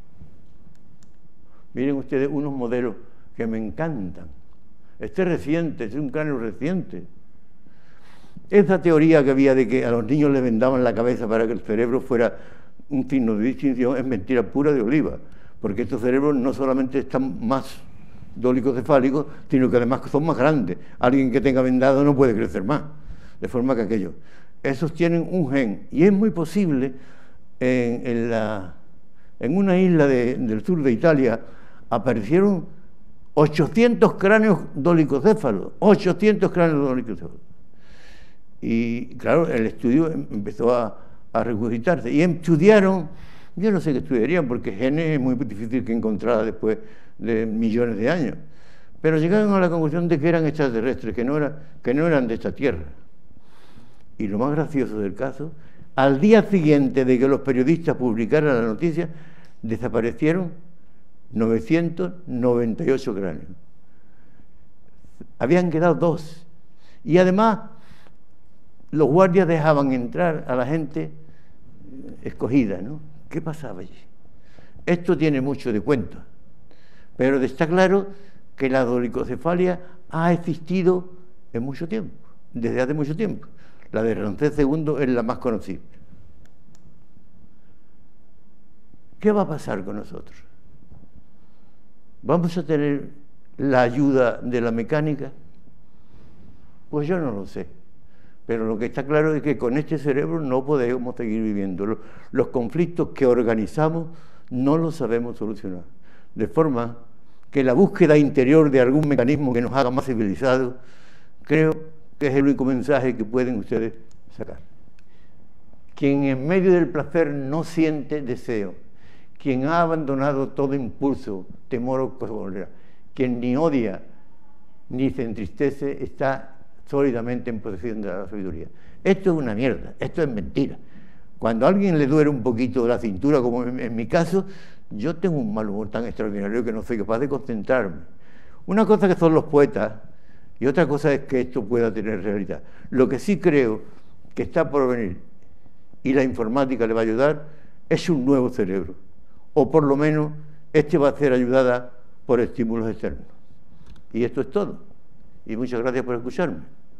Miren ustedes unos modelos que me encantan. Este es reciente, este es un cráneo reciente. Esa teoría que había de que a los niños les vendaban la cabeza para que el cerebro fuera un signo de distinción es mentira pura de oliva, porque estos cerebros no solamente están más dolicocefálicos, sino que además son más grandes. Alguien que tenga vendado no puede crecer más, de forma que aquellos. Esos tienen un gen, y es muy posible en, en, la, en una isla de, del sur de Italia aparecieron ochocientos cráneos dolicocéfalos, ochocientos cráneos dolicocéfalos. Y claro, el estudio empezó a, a regurgitarse, y estudiaron, yo no sé qué estudiarían, porque genes es muy difícil que encontrara después de millones de años, pero llegaron a la conclusión de que eran extraterrestres, que no, era, que no eran de esta tierra. Y lo más gracioso del caso, al día siguiente de que los periodistas publicaran la noticia, desaparecieron novecientos noventa y ocho cráneos. Habían quedado dos. Y además, los guardias dejaban entrar a la gente escogida, ¿no? ¿Qué pasaba allí? Esto tiene mucho de cuento, pero está claro que la dolicocefalia ha existido en mucho tiempo, desde hace mucho tiempo. La de Ramsés segundo es la más conocida. ¿Qué va a pasar con nosotros? ¿Vamos a tener la ayuda de la mecánica? Pues yo no lo sé. Pero lo que está claro es que con este cerebro no podemos seguir viviendo. Los, los conflictos que organizamos no los sabemos solucionar. De forma que la búsqueda interior de algún mecanismo que nos haga más civilizados, creo que es el único mensaje que pueden ustedes sacar. Quien en medio del placer no siente deseo, quien ha abandonado todo impulso, temor o cólera, quien ni odia ni se entristece, está sólidamente en posesión de la sabiduría. Esto es una mierda, esto es mentira. Cuando a alguien le duele un poquito la cintura, como en, en mi caso, yo tengo un mal humor tan extraordinario que no soy capaz de concentrarme. Una cosa que son los poetas y otra cosa es que esto pueda tener realidad. Lo que sí creo que está por venir y la informática le va a ayudar es un nuevo cerebro, o por lo menos este va a ser ayudada por estímulos externos. Y esto es todo. Y muchas gracias por escucharme.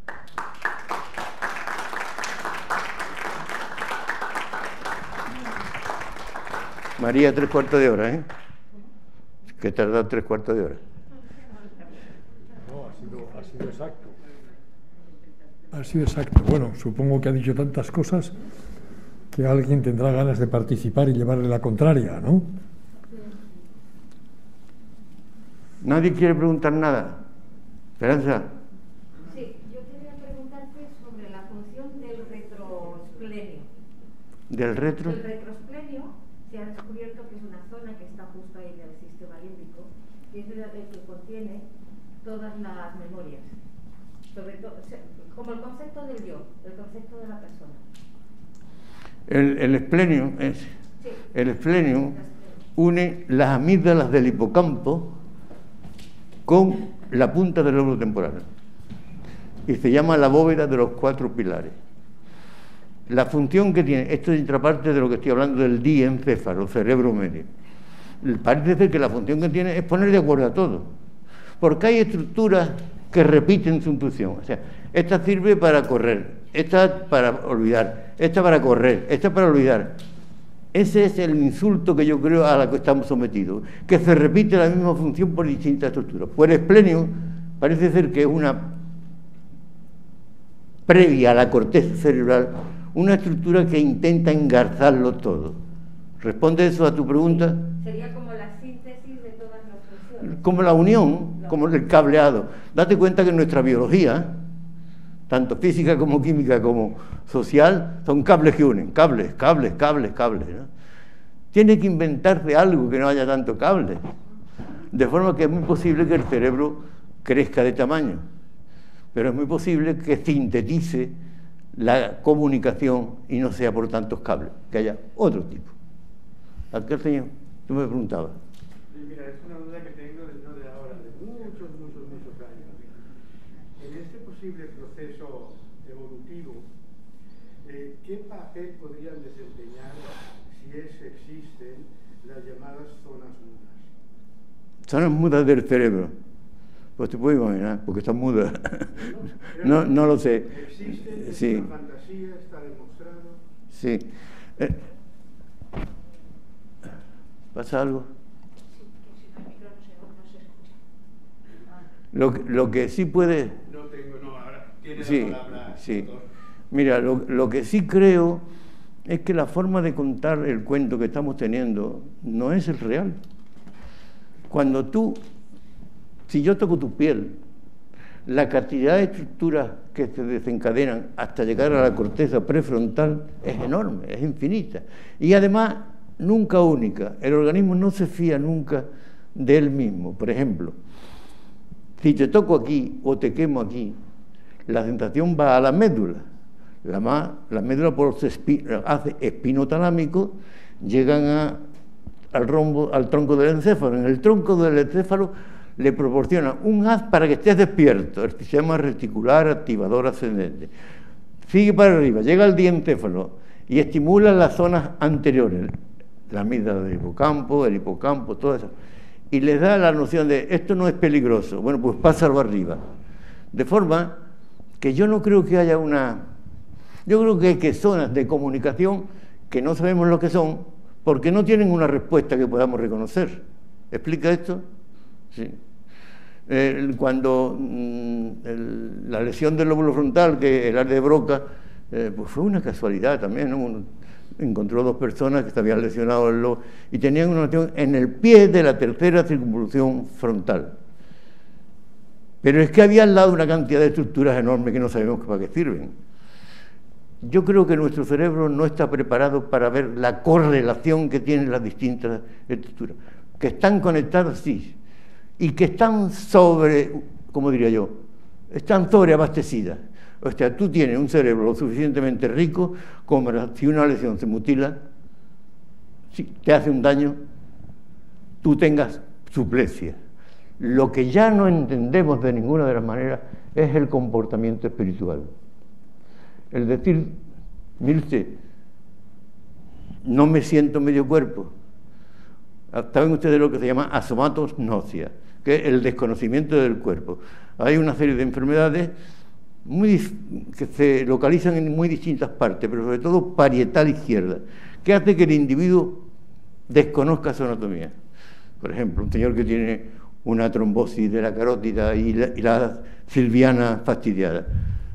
María, tres cuartos de hora, ¿eh? Que tarda tres cuartos de hora. No, ha sido, ha sido exacto. Ha sido exacto. Bueno, supongo que ha dicho tantas cosas que alguien tendrá ganas de participar y llevarle la contraria, ¿no? ¿Nadie quiere preguntar nada? Esperanza. Sí, yo quería preguntarte sobre la función del retroesplenio. ¿Del retro? El retroesplenio se ha descubierto que es una zona que está justo ahí del sistema límbico, que es el que contiene todas las memorias, sobre todo, como el concepto del yo, el concepto de la persona. El, el esplenio, es, sí. El esplenio une las amígdalas del hipocampo con la punta del lóbulo temporal y se llama la bóveda de los cuatro pilares. La función que tiene, esto es otra parte de lo que estoy hablando del diencéfalo, cerebro medio. Parece ser que la función que tiene es poner de acuerdo a todo, porque hay estructuras que repiten su función. O sea, esta sirve para correr, esta para olvidar, esta para correr, esta para olvidar. Ese es el insulto que yo creo a la que estamos sometidos, que se repite la misma función por distintas estructuras. Pues el esplenio parece ser que es una previa a la corteza cerebral, una estructura que intenta engarzarlo todo. ¿Responde eso a tu pregunta? Sería como la síntesis de todas las funciones. Como la unión, como el cableado. Date cuenta que en nuestra biología, tanto física como química como social, son cables que unen, cables, cables, cables, cables, ¿no? Tiene que inventarse algo que no haya tanto cable, de forma que es muy posible que el cerebro crezca de tamaño, pero es muy posible que sintetice la comunicación y no sea por tantos cables, que haya otro tipo. Aquel señor, tú me preguntabas. Sí, mira, es una duda que tengo de, no de ahora, de muchos, muchos, muchos años. En este posible proceso evolutivo, eh, ¿qué papel podrían desempeñar, si es que existen, las llamadas zonas mudas? Zonas mudas del cerebro. Pues te puedo imaginar, porque están mudas. No, no, no lo sé. ¿Existen? ¿Es Sí. una fantasía? ¿Está demostrado? Sí. Eh, ¿Pasa algo? Lo, lo que sí puede... No tengo, no, ahora tiene Sí, la palabra. sí. Doctor. Mira, lo, lo que sí creo es que la forma de contar el cuento que estamos teniendo no es el real. Cuando tú, si yo toco tu piel, la cantidad de estructuras que se desencadenan hasta llegar a la corteza prefrontal es enorme, es infinita. Y además, nunca única. El organismo no se fía nunca de él mismo. Por ejemplo, si te toco aquí o te quemo aquí, la sensación va a la médula. La, más, la médula por los espi, hace espinotalámico, llegan a, al, rombo, al tronco del encéfalo. En el tronco del encéfalo le proporciona un haz para que estés despierto, el sistema reticular activador ascendente. Sigue para arriba, llega al diencéfalo y estimula las zonas anteriores, la amígdala del hipocampo, el hipocampo, todo eso. Y les da la noción de, esto no es peligroso, bueno, pues pásalo arriba. De forma que yo no creo que haya una... Yo creo que hay que zonas de comunicación que no sabemos lo que son, porque no tienen una respuesta que podamos reconocer. ¿Explica esto? Sí. Eh, cuando mm, el, la lesión del lóbulo frontal, que el área de Broca, eh, pues fue una casualidad también, ¿no? Uno encontró dos personas que se habían lesionado el lóbulo y tenían una lesión en el pie de la tercera circunvolución frontal. Pero es que había al lado una cantidad de estructuras enormes que no sabemos para qué sirven. Yo creo que nuestro cerebro no está preparado para ver la correlación que tienen las distintas estructuras, que están conectadas, sí, y que están sobre, como diría yo, están sobreabastecidas. O sea, tú tienes un cerebro lo suficientemente rico como para, si una lesión se mutila, si te hace un daño, tú tengas suplencia. Lo que ya no entendemos de ninguna de las maneras es el comportamiento espiritual. El decir, mire usted, no me siento medio cuerpo. Saben ustedes lo que se llama asomatognosia, que es el desconocimiento del cuerpo. Hay una serie de enfermedades muy, que se localizan en muy distintas partes, pero sobre todo parietal izquierda, que hace que el individuo desconozca su anatomía. Por ejemplo, un señor que tiene una trombosis de la carótida y la, y la silviana fastidiada,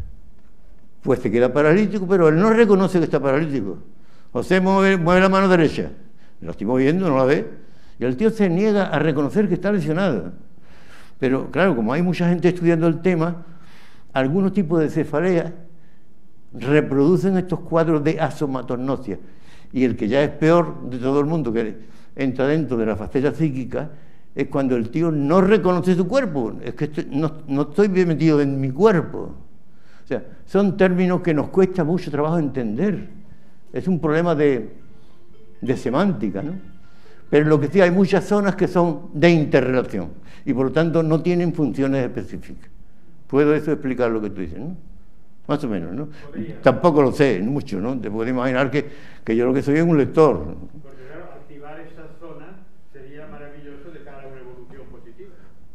pues se queda paralítico, pero él no reconoce que está paralítico. José mueve, mueve la mano derecha, la estoy moviendo, no la ve, y el tío se niega a reconocer que está lesionado. Pero claro, como hay mucha gente estudiando el tema, algunos tipos de cefalea reproducen estos cuadros de asomatognosia, y el que ya es peor de todo el mundo, que entra dentro de la faceta psíquica, es cuando el tío no reconoce su cuerpo. Es que estoy, no, no estoy bien metido en mi cuerpo. O sea, son términos que nos cuesta mucho trabajo entender. Es un problema de, de semántica, ¿no? Pero lo que sí, hay muchas zonas que son de interrelación y por lo tanto no tienen funciones específicas. ¿Puedo eso explicar lo que tú dices, no? Más o menos, ¿no? Podría. Tampoco lo sé mucho, ¿no? Te puedes imaginar que, que yo lo que soy es un lector. Porque claro, activar esas zonas sería maravilloso de cara a una evolución positiva.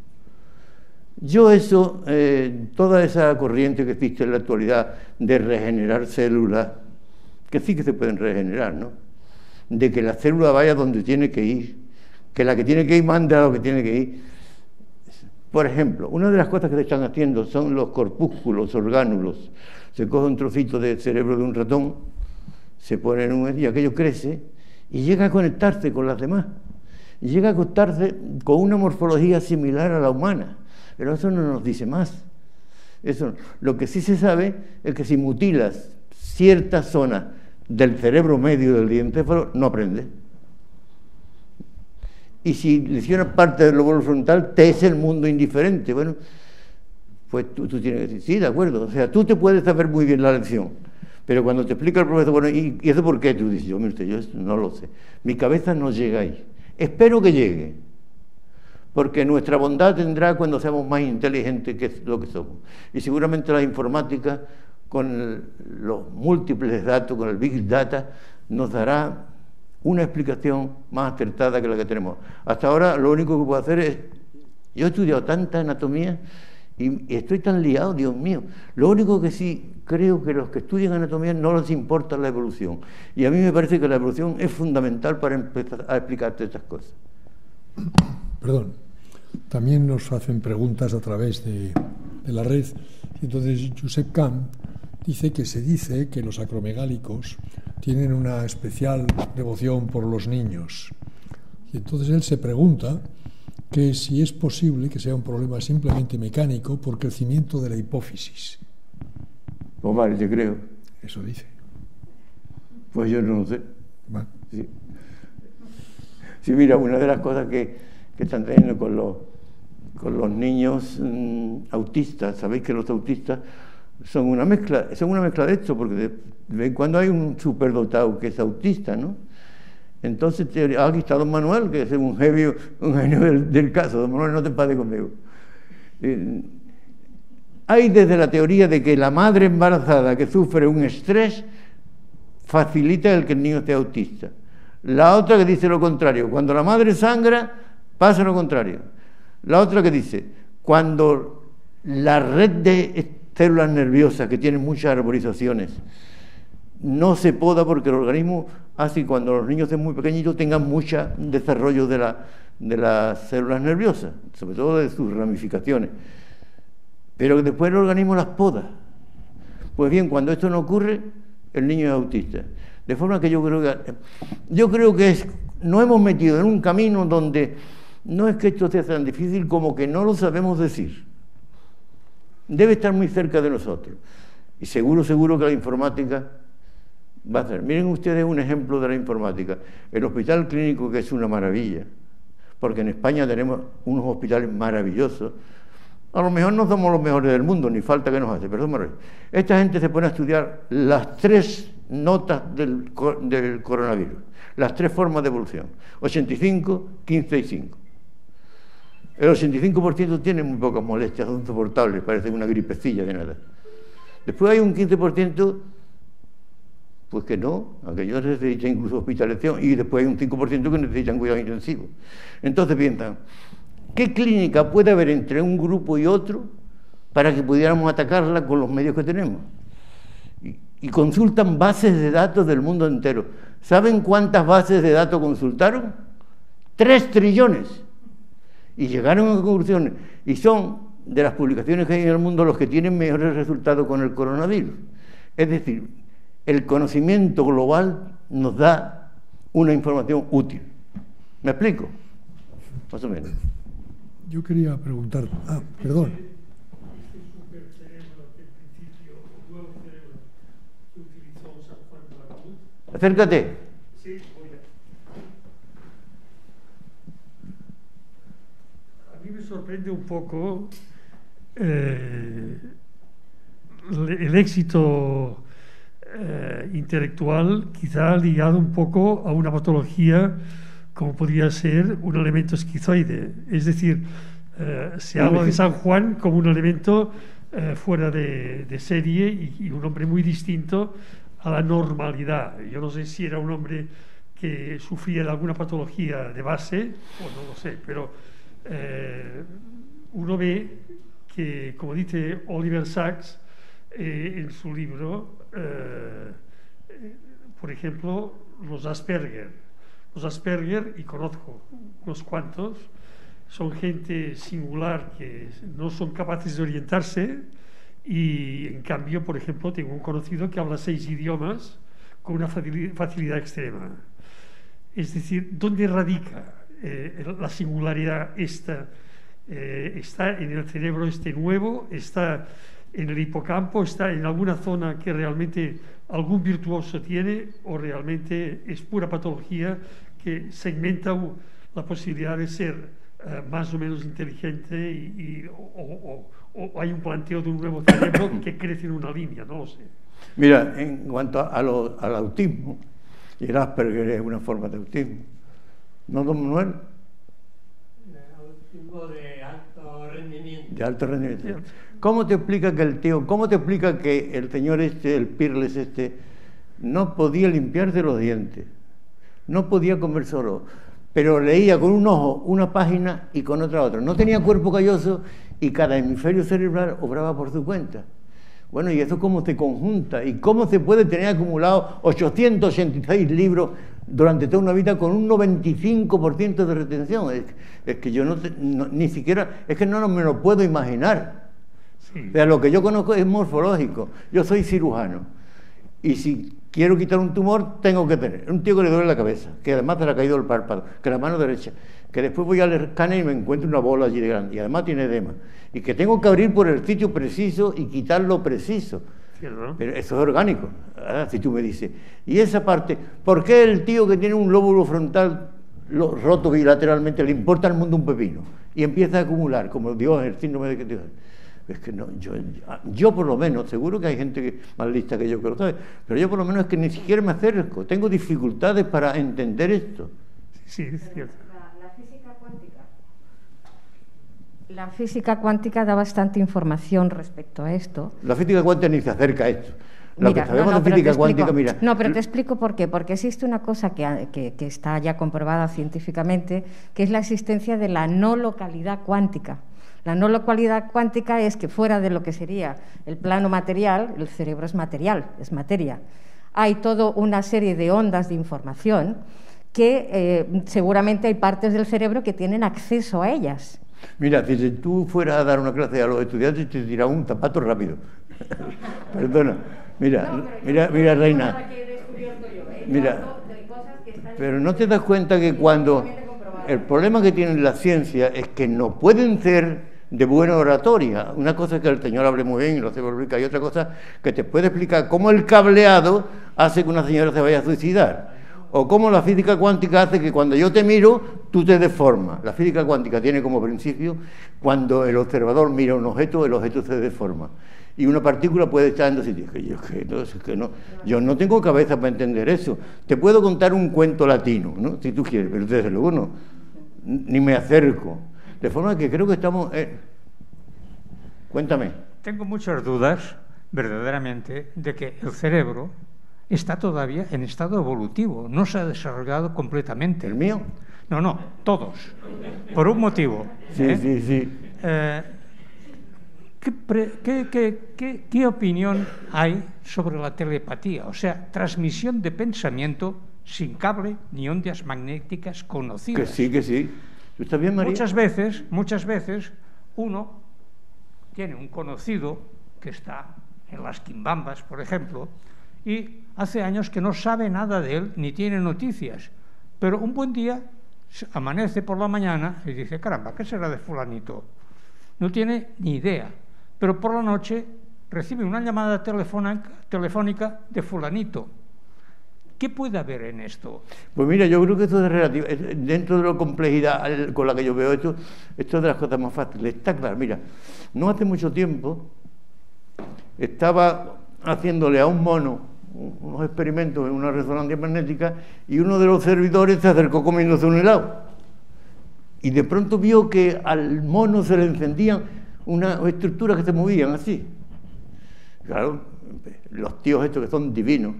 Yo eso, eh, toda esa corriente que existe en la actualidad de regenerar células, que sí que se pueden regenerar, ¿no? De que la célula vaya donde tiene que ir, que la que tiene que ir mande a lo que tiene que ir. Por ejemplo, una de las cosas que se están haciendo son los corpúsculos, orgánulos. Se coge un trocito de cerebro de un ratón, se pone en un y aquello crece y llega a conectarse con las demás. Y llega a conectarse con una morfología similar a la humana. Pero eso no nos dice más. Eso, lo que sí se sabe es que si mutilas ciertas zonas del cerebro medio del diencéfalo, no aprende. Y si lesionas parte del lóbulo frontal, te es el mundo indiferente. Bueno, pues tú, tú tienes que decir, sí, de acuerdo. O sea, tú te puedes saber muy bien la lección, pero cuando te explica el profesor, bueno, ¿y, ¿y eso por qué? Tú dices, yo, mire usted, yo no lo sé. Mi cabeza no llega ahí. Espero que llegue, porque nuestra bondad tendrá cuando seamos más inteligentes que lo que somos. Y seguramente la informática, con los múltiples datos, con el Big Data, nos dará una explicación más acertada que la que tenemos. Hasta ahora lo único que puedo hacer es, yo he estudiado tanta anatomía y, y estoy tan liado, Dios mío. Lo único que sí creo que los que estudian anatomía no les importa la evolución. Y a mí me parece que la evolución es fundamental para empezar a explicarte estas cosas. Perdón. También nos hacen preguntas a través de, de la red. Entonces, Josep Camp dice que se dice que los acromegálicos tienen una especial devoción por los niños. Y entonces él se pregunta que si es posible que sea un problema simplemente mecánico por crecimiento de la hipófisis. Pues vale, yo creo. Eso dice. Pues yo no lo sé. Vale. Sí. Sí, mira, una de las cosas que, que están teniendo con los, con los niños mmm, autistas, sabéis que los autistas son una mezcla, son una mezcla de esto, porque de, de vez en cuando hay un superdotado que es autista, ¿no? Entonces, aquí está don Manuel, que es un genio, un genio del, del caso. Don Manuel, no te enfades conmigo. Eh, hay desde la teoría de que la madre embarazada que sufre un estrés facilita el que el niño esté autista. La otra que dice lo contrario, cuando la madre sangra, pasa lo contrario. La otra que dice, cuando la red de células nerviosas que tienen muchas arborizaciones no se poda porque el organismo hace que cuando los niños sean muy pequeñitos tengan mucho desarrollo de la, de las células nerviosas, sobre todo de sus ramificaciones, pero que después el organismo las poda. Pues bien, cuando esto no ocurre, el niño es autista. De forma que yo creo que, yo creo que es, nos hemos metido en un camino donde no es que esto sea tan difícil como que no lo sabemos decir. Debe estar muy cerca de nosotros. Y seguro, seguro que la informática va a hacer. Miren ustedes un ejemplo de la informática. El hospital clínico, que es una maravilla, porque en España tenemos unos hospitales maravillosos. A lo mejor no somos los mejores del mundo, ni falta que nos hace, pero somos maravillosos. Esta gente se pone a estudiar las tres notas del, del coronavirus, las tres formas de evolución, ochenta y cinco, quince y cinco. El ochenta y cinco por ciento tiene muy pocas molestias, son soportables, parece una gripecilla de nada. Después hay un quince por ciento, pues que no, aquellos necesitan incluso hospitalización, y después hay un cinco por ciento que necesitan cuidado intensivo. Entonces piensan, ¿qué clínica puede haber entre un grupo y otro para que pudiéramos atacarla con los medios que tenemos? Y, y consultan bases de datos del mundo entero. ¿Saben cuántas bases de datos consultaron? Tres trillones. Y llegaron a conclusiones. Y son de las publicaciones que hay en el mundo los que tienen mejores resultados con el coronavirus. Es decir, el conocimiento global nos da una información útil. ¿Me explico? Más o menos. Yo quería preguntar... Ah, perdón. Este supercerebro que en principio, o nuevo cerebro que utilizó San Juan de la Cruz. Acércate. Sí, voy a... A mí me sorprende un poco eh, el éxito eh, intelectual, quizá ligado un poco a una patología como podría ser un elemento esquizoide. Es decir, eh, se habla de San Juan como un elemento eh, fuera de, de serie y, y un hombre muy distinto a la normalidad. Yo no sé si era un hombre que sufría de alguna patología de base, o no lo sé, pero eh, uno ve que, como dice Oliver Sacks eh, en su libro, eh, eh, por ejemplo, los Asperger. Los Asperger, y conozco unos cuantos, son gente singular que no son capaces de orientarse y, en cambio, por ejemplo, tengo un conocido que habla seis idiomas con una facilidad extrema. Es decir, ¿dónde radica eh, la singularidad esta? Eh, ¿Está en el cerebro este nuevo? ¿Está en el hipocampo? ¿Está en alguna zona que realmente algún virtuoso tiene? ¿O realmente es pura patología que segmenta la posibilidad de ser uh, más o menos inteligente y, y, o, o, o hay un planteo de un nuevo cerebro que crece en una línea? No lo sé. Mira, en cuanto a lo, al autismo, y el Asperger es una forma de autismo, ¿no, don Manuel? Autismo de alto rendimiento. De alto rendimiento. ¿Cómo te explica que el tío, cómo te explica que el señor este, el Pirles este, no podía limpiarse los dientes? No podía comer solo, pero leía con un ojo una página y con otra otra. No tenía cuerpo calloso y cada hemisferio cerebral obraba por su cuenta. Bueno, ¿y eso cómo se conjunta? ¿Y cómo se puede tener acumulado ochocientos ochenta y seis libros durante toda una vida con un noventa y cinco por ciento de retención? Es, es que yo no, no, ni siquiera, es que no me lo puedo imaginar. Sí. O sea, lo que yo conozco es morfológico. Yo soy cirujano. Y si quiero quitar un tumor, tengo que tener un tío que le duele la cabeza, que además se le ha caído el párpado, que la mano derecha, que después voy al escáner y me encuentro una bola allí de grande, y además tiene edema, y que tengo que abrir por el sitio preciso y quitar lo preciso. ¿Cierto? Pero eso es orgánico. Ahora, si tú me dices, y esa parte, ¿por qué el tío que tiene un lóbulo frontal roto bilateralmente le importa al mundo un pepino? Y empieza a acumular, como Dios, el síndrome de que Dios. Es que no, yo, yo por lo menos, seguro que hay gente que, más lista que yo que lo sabe, pero yo por lo menos es que ni siquiera me acerco, tengo dificultades para entender esto. Sí, es cierto. La, la física cuántica. La física cuántica da bastante información respecto a esto. La física cuántica ni se acerca a esto. Lo mira, que sabemos no, no, de física cuántica, explico, mira... No, pero te explico por qué. Porque existe una cosa que, que, que está ya comprobada científicamente, que es la existencia de la no localidad cuántica. La no localidad cuántica es que fuera de lo que sería el plano material, el cerebro es material, es materia. Hay toda una serie de ondas de información que eh, seguramente hay partes del cerebro que tienen acceso a ellas. Mira, si tú fueras a dar una clase a los estudiantes, te tiras un zapato rápido. Perdona. Mira, No, mira, yo- mira, yo Reina. nada que he descubierto yo, ¿eh? Yo Mira, hablo de cosas que están pero no te das cuenta que cuando científicamente comprobadas. el problema que tiene la ciencia es que no pueden ser de buena oratoria. Una cosa es que el señor hable muy bien y lo hace pública, y otra cosa que te puede explicar cómo el cableado hace que una señora se vaya a suicidar, o cómo la física cuántica hace que cuando yo te miro, tú te deformas. La física cuántica tiene como principio, cuando el observador mira un objeto, el objeto se deforma. Y una partícula puede estar en dos sitios. Que yo, que no, es que no, yo no tengo cabeza para entender eso. Te puedo contar un cuento latino, ¿no? Si tú quieres, pero desde luego no. Ni me acerco. De forma que creo que estamos... Eh. Cuéntame. Tengo muchas dudas, verdaderamente, de que el cerebro está todavía en estado evolutivo, no se ha desarrollado completamente. ¿El mío? No, no, todos. Por un motivo. Sí, ¿eh? sí, sí. Eh, ¿qué, pre- qué- qué- qué- qué opinión hay sobre la telepatía? O sea, transmisión de pensamiento sin cable ni ondas magnéticas conocidas. Que sí, que sí. ¿Tú estás bien, María? Muchas veces, muchas veces, uno tiene un conocido que está en las Quimbambas, por ejemplo, y hace años que no sabe nada de él, ni tiene noticias. Pero un buen día se amanece por la mañana y dice, caramba, ¿qué será de fulanito? No tiene ni idea. Pero por la noche recibe una llamada telefónica, telefónica de fulanito. ¿Qué puede haber en esto? Pues mira, yo creo que esto es relativo. Es- Dentro de la complejidad al- con la que yo veo esto, esto es de las cosas más fáciles. Está claro, mira, no hace mucho tiempo estaba haciéndole a un mono unos experimentos en una resonancia magnética y uno de los servidores se acercó comiéndose un helado. Y de pronto vio que al mono se le encendían unas estructuras que se movían así. Claro, los tíos estos que son divinos,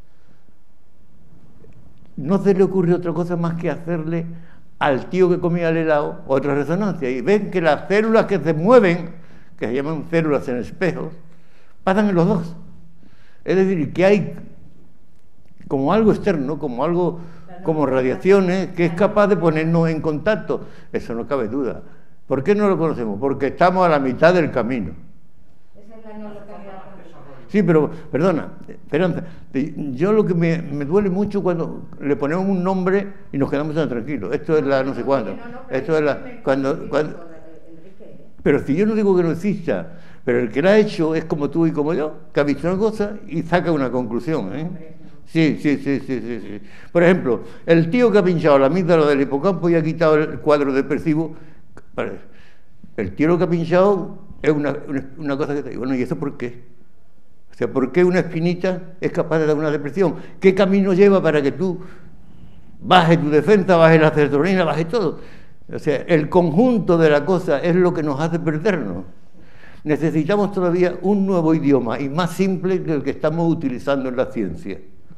no se le ocurre otra cosa más que hacerle al tío que comía el helado otra resonancia. Y ven que las células que se mueven, que se llaman células en espejos, pasan en los dos. Es decir, que hay como algo externo, como algo, como radiaciones, que es capaz de ponernos en contacto. Eso no cabe duda. ¿Por qué no lo conocemos? Porque estamos a la mitad del camino. Esa es la no localidad. Sí, pero, perdona, Esperanza, te- yo lo que me, me duele mucho cuando le ponemos un nombre y nos quedamos tan tranquilos. Esto es la no sé cuándo. Esto es la... Cuando, cuando, pero si yo no digo que no exista, pero el que la ha hecho es como tú y como yo, que ha visto una cosa y saca una conclusión, ¿eh? Sí, sí, sí, sí, sí, sí. Por ejemplo, el tío que ha pinchado la amígdala del hipocampo y ha quitado el cuadro depresivo, vale, el tío que ha pinchado es una, una, una cosa que te digo, bueno, ¿y eso por qué? O sea, ¿por qué una espinita es capaz de dar una depresión? ¿Qué camino lleva para que tú bajes tu defensa, bajes la serotonina, bajes todo? O sea, el conjunto de la cosa es lo que nos hace perdernos. Necesitamos todavía un nuevo idioma y más simple que el que estamos utilizando en la ciencia.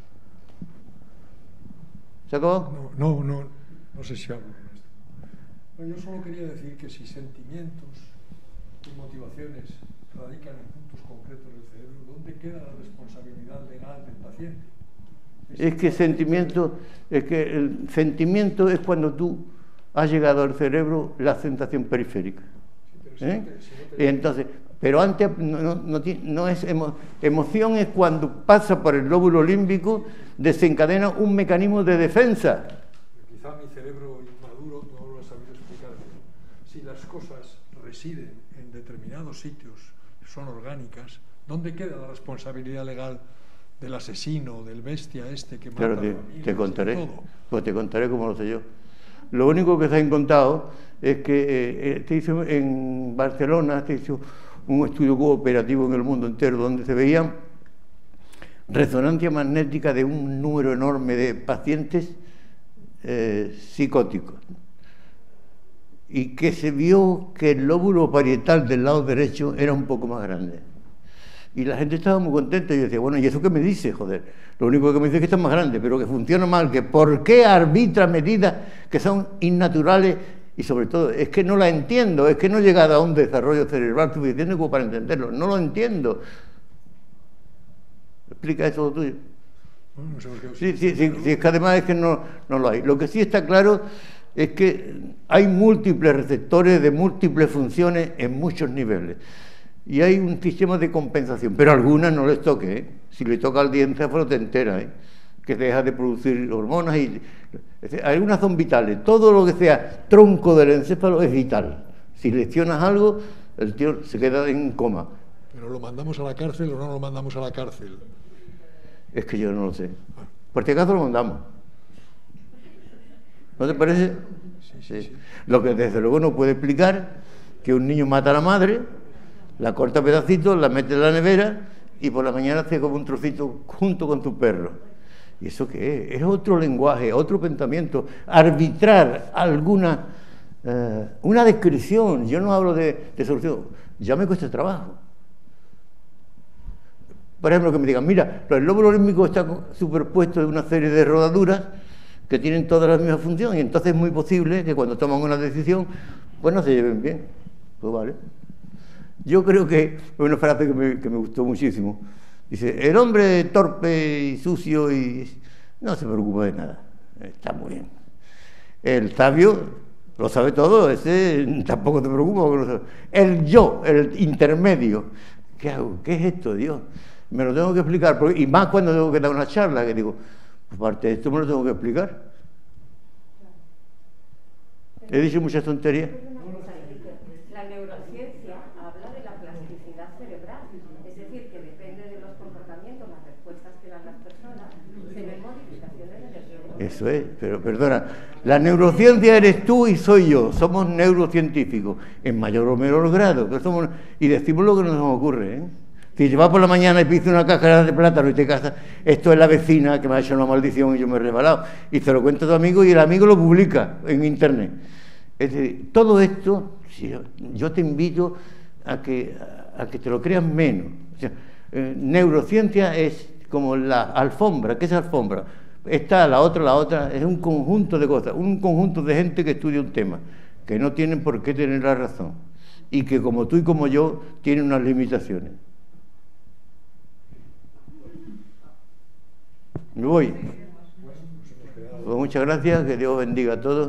¿Se acabó? No, no, no, no sé si hablo con esto. No, yo solo quería decir que si sentimientos y motivaciones radican en puntos concretos del cerebro, ¿dónde queda la responsabilidad legal del paciente? Es que sentimiento, es que el sentimiento es cuando tú has llegado al cerebro la sensación periférica. ¿Eh? Y entonces, pero antes no, no, no, tiene- no es emo- emoción, es cuando pasa por el lóbulo límbico, desencadena un mecanismo de defensa. Quizá mi cerebro inmaduro no lo ha sabido explicar. Si las cosas residen en determinados sitios, son orgánicas, ¿dónde queda la responsabilidad legal del asesino, del bestia este que mata Claro, a te, familias te y contaré, todo? pues te contaré cómo lo sé yo. Lo único que se han contado es que eh, eh, se hizo en Barcelona, se hizo un estudio cooperativo en el mundo entero donde se veían resonancia magnética de un número enorme de pacientes eh, psicóticos, y que se vio que el lóbulo parietal del lado derecho era un poco más grande. Y la gente estaba muy contenta y yo decía, bueno, ¿y eso qué me dice? Joder, lo único que me dice es que está más grande, pero que funciona mal, que ¿por qué arbitra medidas que son innaturales? Y sobre todo, es que no la entiendo, es que no he llegado a un desarrollo cerebral suficiente como para entenderlo, no lo entiendo. ¿Explica eso lo tuyo? No, no sé por qué. Sí, sí, sí, sí, es que además es que no, no lo hay. Lo que sí está claro es que hay múltiples receptores de múltiples funciones en muchos niveles. Y hay un sistema de compensación, pero a algunas no les toque, ¿eh? Si le toca al dientáfalo te entera, ¿eh? Que deja de producir hormonas y... Algunas son vitales. Todo lo que sea tronco del encéfalo es vital. Si leccionas algo, el tío se queda en coma. ¿Pero lo mandamos a la cárcel o no lo mandamos a la cárcel? Es que yo no lo sé. Por si acaso lo mandamos. ¿No te parece? Sí, sí, sí. Lo que desde luego no puede explicar que un niño mata a la madre, la corta a pedacitos, la mete en la nevera y por la mañana hace como un trocito junto con tu perro. ¿Y eso qué es? Es otro lenguaje, otro pensamiento. Arbitrar alguna eh, una descripción. Yo no hablo de, de solución. Ya me cuesta trabajo. Por ejemplo, que me digan, mira, el lóbulo límbico está superpuesto en una serie de rodaduras que tienen todas las mismas funciones, y entonces es muy posible que cuando toman una decisión, pues no se lleven bien. Pues vale. Yo creo que es una frase que me, que me gustó muchísimo. Dice, el hombre torpe y sucio y no se preocupa de nada. Está muy bien. El sabio lo sabe todo, ese tampoco te preocupa. El yo, el intermedio. ¿Qué hago? ¿Qué es esto, Dios? Me lo tengo que explicar, porque, y más cuando tengo que dar una charla, que digo, aparte de esto me lo tengo que explicar. He dicho muchas tonterías. La neurociencia habla de la plasticidad cerebral, es decir, que depende de los comportamientos, las respuestas que dan las personas, se ven modificaciones en el cerebro. Eso es, pero perdona, la neurociencia eres tú y soy yo, somos neurocientíficos, en mayor o menor grado, pero somos, y decimos lo que nos ocurre, ¿eh? Si te vas por la mañana y pides una cáscara de plátano y te casas, esto es la vecina que me ha hecho una maldición y yo me he resbalado, y te lo cuenta tu amigo y el amigo lo publica en internet. Es decir, todo esto, yo te invito a que, a que te lo creas menos. O sea, eh, neurociencia es como la alfombra. ¿Qué es alfombra? Esta, la otra, la otra, es un conjunto de cosas, un conjunto de gente que estudia un tema, que no tienen por qué tener la razón, y que como tú y como yo, tienen unas limitaciones. Me voy. Pues muchas gracias, que Dios bendiga a todos.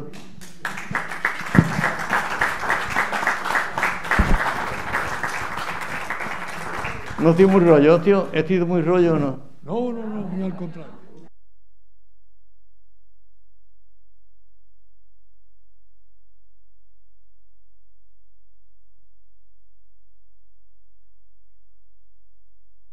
No estoy muy rollo, tío. ¿He sido muy rollo o no? No, no, no, muy al contrario.